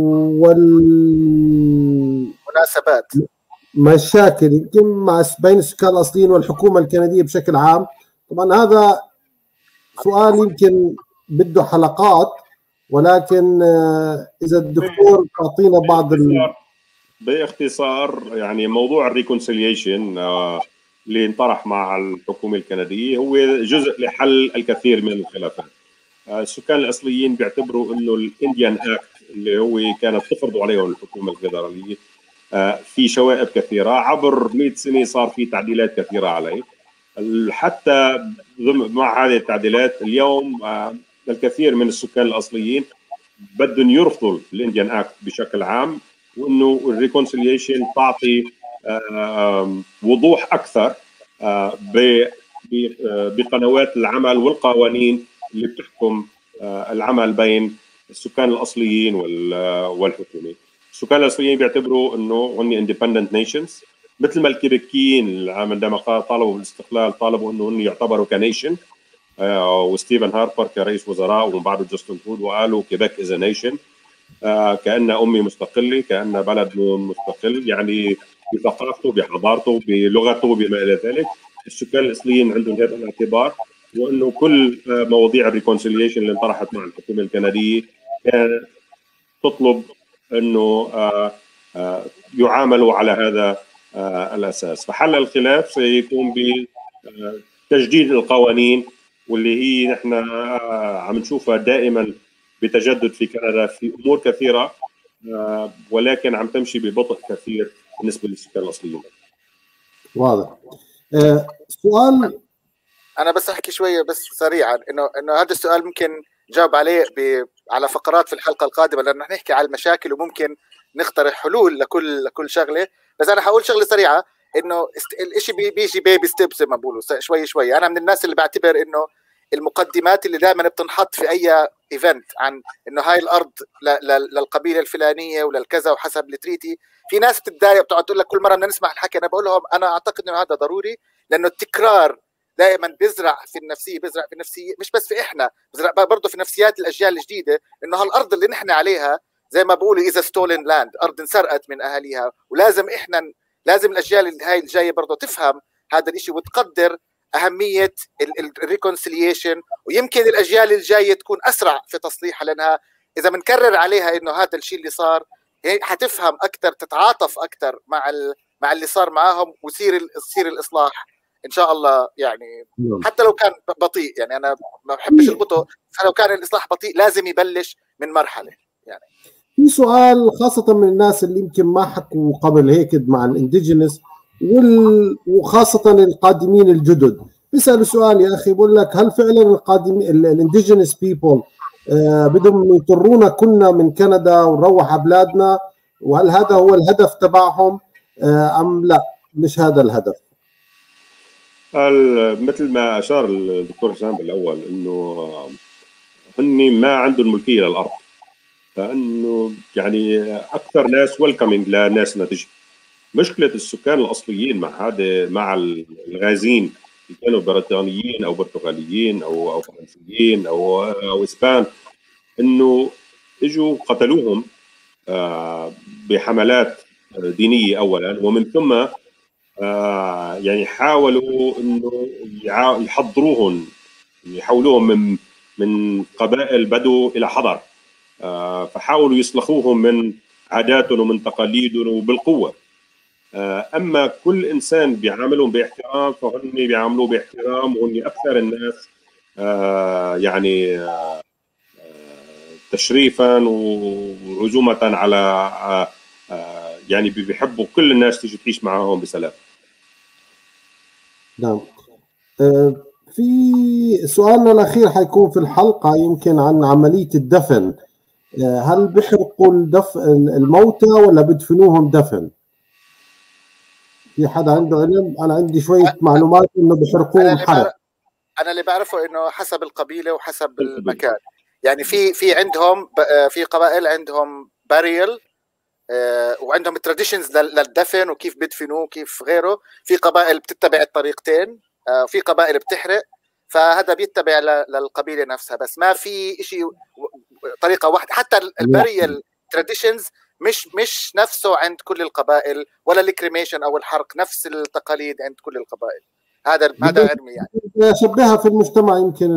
والمناسبات مشاكل يمكن مع بين السكان الاصليين والحكومه الكنديه بشكل عام. طبعا هذا سؤال يمكن بده حلقات، ولكن اذا الدكتور تعطينا بعض ال... باختصار يعني موضوع الريكونسيليشن اللي انطرح مع الحكومه الكنديه هو جزء لحل الكثير من الخلافات. السكان الاصليين بيعتبروا انه الانديان اكت اللي هو كانت تفرض عليهم الحكومه الفيدراليه في شوائب كثيره، عبر مئة سنه صار في تعديلات كثيره عليه. حتى مع هذه التعديلات اليوم الكثير من السكان الاصليين بدهم يرفضوا الانديان اكت بشكل عام، وانه الريكونسيليشن تعطي وضوح اكثر بقنوات العمل والقوانين اللي بتحكم العمل بين السكان الاصليين والحكومه. السكان الاصليين بيعتبروا انه هن اندبندنت نيشنز، مثل ما الكيبيكيين عندما طالبوا بالاستقلال طالبوا انه هن يعتبروا كنيشن، وستيفن هاربر كرئيس وزراء ومن بعده جاستن ترودو وقالوا كيبيك از نيشن، كأن أمي مستقلة، كأن بلد مستقل، يعني بثقافته بحضارته بلغته بما إلى ذلك. السكان الأصليين عندهم هذا الاعتبار، وأنه كل مواضيع الريكونسيليشن اللي انطرحت مع الحكومة الكندية كانت تطلب أنه يعاملوا على هذا الأساس. فحل الخلاف سيكون بتجديد القوانين، واللي هي نحن عم نشوفها دائما بتجدد في كندا في امور كثيره، ولكن عم تمشي ببطء كثير بالنسبه للسكان الاصليين. واضح. أه سؤال انا بس احكي شويه بس سريعا انه انه هذا السؤال ممكن نجاوب عليه على فقرات في الحلقه القادمه، لانه رح نحكي على المشاكل وممكن نقترح حلول لكل لكل شغله. بس انا حقول شغله سريعه انه الشيء بيجي بيبي ستيب زي ما بقولوا، شوي شوي. انا من الناس اللي بعتبر انه المقدمات اللي دائما بتنحط في اي ايفنت عن انه هاي الارض للقبيله الفلانيه وللكذا وحسب التريتي، في ناس بتتضايق بتقعد تقول لك كل مره بدنا نسمع الحكي. انا بقول لهم انا اعتقد انه هذا ضروري، لانه التكرار دائما بيزرع في النفسيه بيزرع في النفسيه مش بس في احنا، بيزرع برضه في نفسيات الاجيال الجديده، انه هالارض اللي نحن عليها زي ما بقولوا اذا ستولن لاند، ارض انسرقت من اهاليها، ولازم احنا لازم الاجيال هاي الجايه برضه تفهم هذا الشيء وتقدر اهميه الريكونسيليشن، ويمكن الاجيال الجايه تكون اسرع في تصليحها، لانها اذا بنكرر عليها انه هذا الشيء اللي صار حتفهم اكثر، تتعاطف اكثر مع مع اللي صار معاهم، ويصير يصير الاصلاح ان شاء الله. يعني حتى لو كان بطيء، يعني انا ما بحبش البطء، فلو كان الاصلاح بطيء لازم يبلش من مرحله. يعني في سؤال خاصه من الناس اللي يمكن ما حكوا قبل هيك مع الانديجينس وخاصة القادمين الجدد، بيسألوا سؤال يا أخي، بقول لك هل فعلا القادمين الانديجينس بيبول بدهم يضطرونا كنا من كندا ونروح على بلادنا، وهل هذا هو الهدف تبعهم أم لا مش هذا الهدف؟ مثل ما أشار الدكتور حسام بالأول إنه هن ما عندهم ملكية للأرض، فإنه يعني أكثر ناس ويلكمينج لناسنا تجي. مشكلة السكان الأصليين مع هذا مع الغازين اللي كانوا بريطانيين أو برتغاليين أو أو فرنسيين أو أو إسبان، إنه إجوا قتلوهم بحملات دينية أولاً، ومن ثم يعني حاولوا إنه يحضروهم يحولوهم من من قبائل بدو إلى حضر، فحاولوا يسلخوهم من عاداتهم ومن تقاليدهم وبالقوة. أما كل إنسان بيعاملهم باحترام فهم بيعاملوه باحترام، وهم أكثر الناس يعني تشريفا وعزومة على يعني بيحبوا كل الناس تيجي تعيش معهم بسلام. نعم. في سؤالنا الأخير حيكون في الحلقة يمكن عن عملية الدفن، هل بيحرقوا الدفن الموتى ولا بدفنوهم دفن؟ في حدا عنده علم؟ أنا عندي شوية معلومات إنه بيحرقوهم حرق. أنا اللي بعرفه إنه حسب القبيلة وحسب المكان، يعني في في عندهم في قبائل عندهم باريل وعندهم التراديشنز للدفن وكيف بدفنوه وكيف غيره. في قبائل بتتبع الطريقتين، في قبائل بتحرق، فهذا بيتبع للقبيله نفسها، بس ما في شيء طريقه واحده. حتى الباريل تراديشنز مش مش نفسه عند كل القبائل، ولا الكريميشن او الحرق نفس التقاليد عند كل القبائل. هذا هذا علمي يعني. شبهها في المجتمع يمكن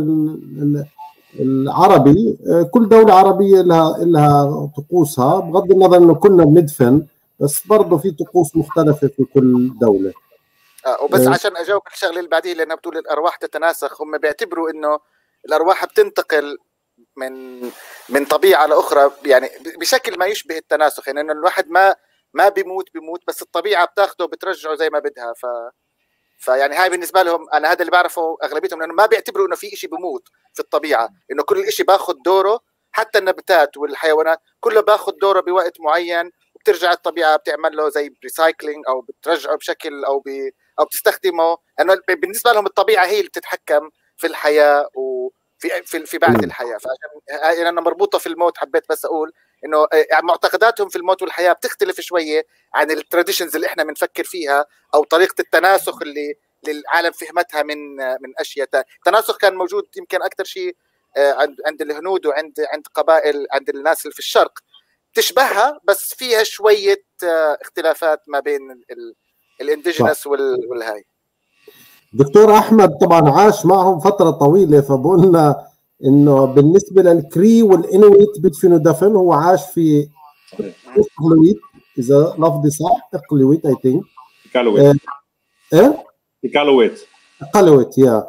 العربي، كل دولة عربية لها لها طقوسها، بغض النظر انه كنا بندفن، بس برضه في طقوس مختلفة في كل دولة. اه وبس عشان اجاوب الشغله اللي بعديه، لانها بتقول الارواح تتناسخ، هم بيعتبروا انه الارواح بتنتقل من من طبيعه لاخرى، يعني بشكل ما يشبه التناسخ، يعني انه الواحد ما ما بيموت بيموت بس الطبيعه بتاخده بترجعه زي ما بدها. ف فيعني هاي بالنسبه لهم، انا هذا اللي بعرفه اغلبيتهم، لانه ما بيعتبروا انه في شيء بيموت في الطبيعه، انه كل شيء باخذ دوره، حتى النباتات والحيوانات كله باخذ دوره بوقت معين، وبترجع الطبيعه بتعمل له زي ريسايكلينج او بترجعه بشكل او ب او بتستخدمه، لانه بالنسبه لهم الطبيعه هي اللي بتتحكم في الحياه وفي في في بعث الحياه. فعشان انا مربوطه في الموت حبيت بس اقول انه معتقداتهم في الموت والحياه بتختلف شويه عن التراديشنز اللي احنا بنفكر فيها، او طريقه التناسخ اللي العالم فهمتها من من اشياء ثانيه. التناسخ كان موجود يمكن اكثر شيء عند عند الهنود وعند عند قبائل عند الناس اللي في الشرق تشبهها، بس فيها شويه اختلافات ما بين الانديجينس والهاي. دكتور احمد طبعا عاش معهم فتره طويله، فبقولنا انه بالنسبه للكري والانويت بدفنوا دفن، هو عاش في اقلويت، اذا لفظي صح، اقلويت اي ثينك كالويت ايه كالويت قلوت يا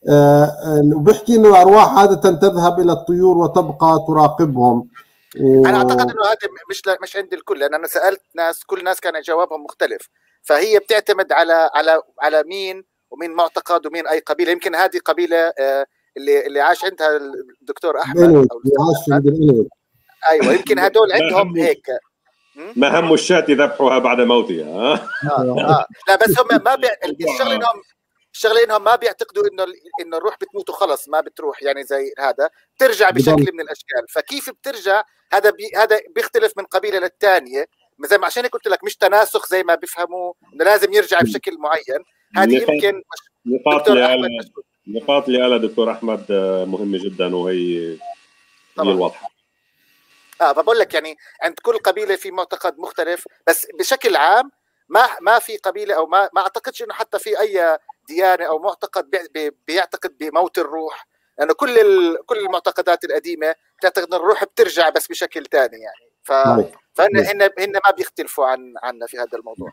وبيحكي انه الارواح عاده تذهب الى الطيور وتبقى تراقبهم. و... انا اعتقد انه هذا مش مش عند الكل، لان انا سالت ناس كل ناس كان جوابهم مختلف، فهي بتعتمد على على على مين ومين معتقد ومين اي قبيله. يمكن هذه قبيله اللي اللي عاش عندها الدكتور احمد او عاش عند الانويت، ايوه يمكن هدول عندهم هيك ما هم الشاة يذبحوها بعد موتها. اه اه لا بس هم ما بي... الشغله انهم الشغله انهم ما بيعتقدوا انه انه الروح بتموت وخلص ما بتروح، يعني زي هذا بترجع بشكل من الاشكال. فكيف بترجع هذا بي... هذا بيختلف من قبيله للثانيه، زي ما عشان قلت لك مش تناسخ زي ما بيفهموا انه لازم يرجع بشكل معين. هذه يمكن نقاط اللي نقاط اللي قالها دكتور احمد مهمه جدا، وهي هي الواضحه. اه فبقول لك يعني عند كل قبيله في معتقد مختلف، بس بشكل عام ما ما في قبيله او ما ما اعتقدش انه حتى في اي ديانه او معتقد بي بيعتقد بموت الروح، لانه يعني كل كل المعتقدات القديمه تعتقد ان الروح بترجع بس بشكل ثاني يعني. ف فهن هن هن ما بيختلفوا عن عنا في هذا الموضوع.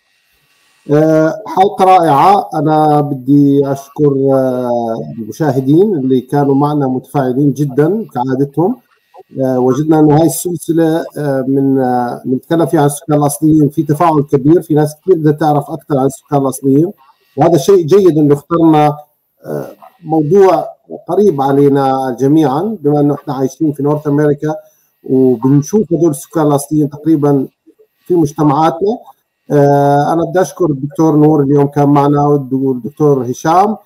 حلقه رائعه. انا بدي اشكر المشاهدين اللي كانوا معنا متفاعلين جدا كعادتهم. وجدنا انه هاي السلسله من بنتكلم فيها عن السكان الاصليين في تفاعل كبير، في ناس كثير بدها تعرف اكثر عن السكان الاصليين، وهذا شيء جيد انه اخترنا موضوع قريب علينا جميعا، بما انه احنا عايشين في نورث امريكا وبنشوف هدول السكان الاصليين تقريبا في مجتمعاتنا. انا بدي اشكر الدكتور نور اليوم كان معنا والدكتور هشام.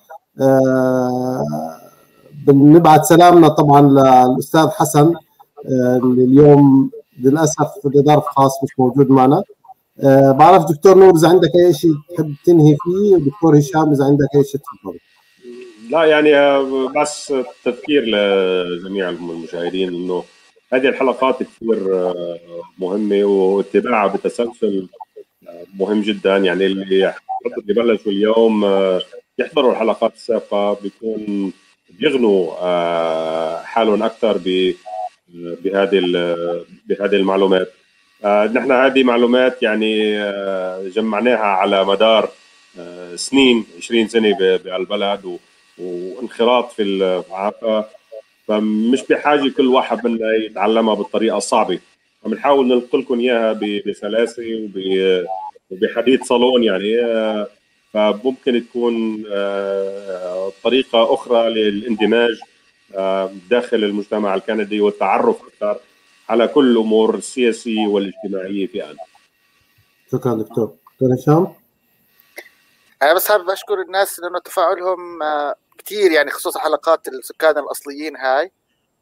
بنبعت سلامنا طبعا للاستاذ حسن اللي اليوم للاسف في ظرف خاص مش موجود معنا. أه بعرف دكتور نور اذا عندك اي شيء تحب تنهي فيه، ودكتور هشام اذا عندك اي شيء تفضل. لا يعني بس تذكير لجميع المشاهدين انه هذه الحلقات كثير مهمه واتباعها بتسلسل مهم جدا. يعني اللي يبلشوا اليوم يحضروا الحلقات السابقه بيكون بيغنوا حالهم اكثر بهذه بهذه المعلومات. نحن هذه معلومات يعني جمعناها على مدار سنين، عشرين سنه بهالبلد وانخراط في العلاقه، فمش بحاجه كل واحد منا يتعلمها بالطريقه الصعبه. عم نحاول ننقل لكم اياها بسلاسه وبحديث صالون يعني، فممكن تكون طريقه اخرى للاندماج داخل المجتمع الكندي والتعرف اكثر على كل الامور السياسيه والاجتماعيه في آن. شكرا دكتور. دكتور هشام، انا بس حابب اشكر الناس لانه تفاعلهم كثير، يعني خصوصا حلقات السكان الاصليين هاي،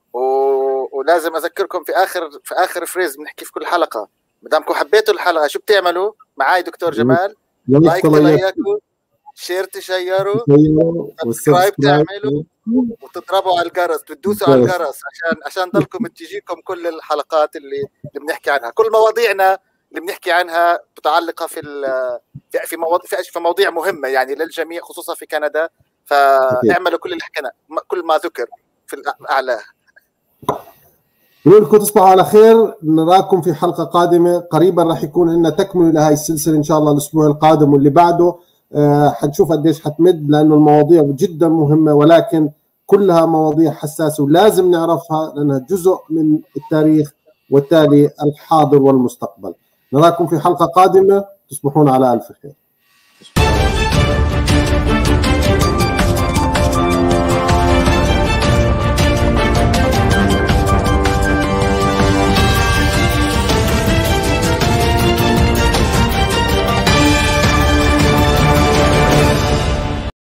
و... ولازم اذكركم في اخر في اخر فريز بنحكي في كل حلقه، ما دامكم حبيتوا الحلقه شو بتعملوا معاي دكتور جمال؟ لايك تلايكوا، شير تشيروا، سبسكرايب تعملوا، وتضربوا على الجرس، تدوسوا على الجرس عشان عشان ضلكم تجيكم كل الحلقات اللي اللي بنحكي عنها. كل مواضيعنا اللي بنحكي عنها متعلقه في في في مواضيع في مواضيع مهمه يعني للجميع خصوصا في كندا، فاعملوا كل اللي حكينا كل ما ذكر في الاعلى. نقول لكم تصبحوا على خير، نراكم في حلقه قادمه قريبا، راح يكون عندنا تكمله لهي السلسله ان شاء الله الاسبوع القادم واللي بعده. أه حنشوف قديش حتمد لانه المواضيع جدا مهمه، ولكن كلها مواضيع حساسه ولازم نعرفها لانها جزء من التاريخ والتالي الحاضر والمستقبل. نراكم في حلقه قادمه، تصبحون على الف خير.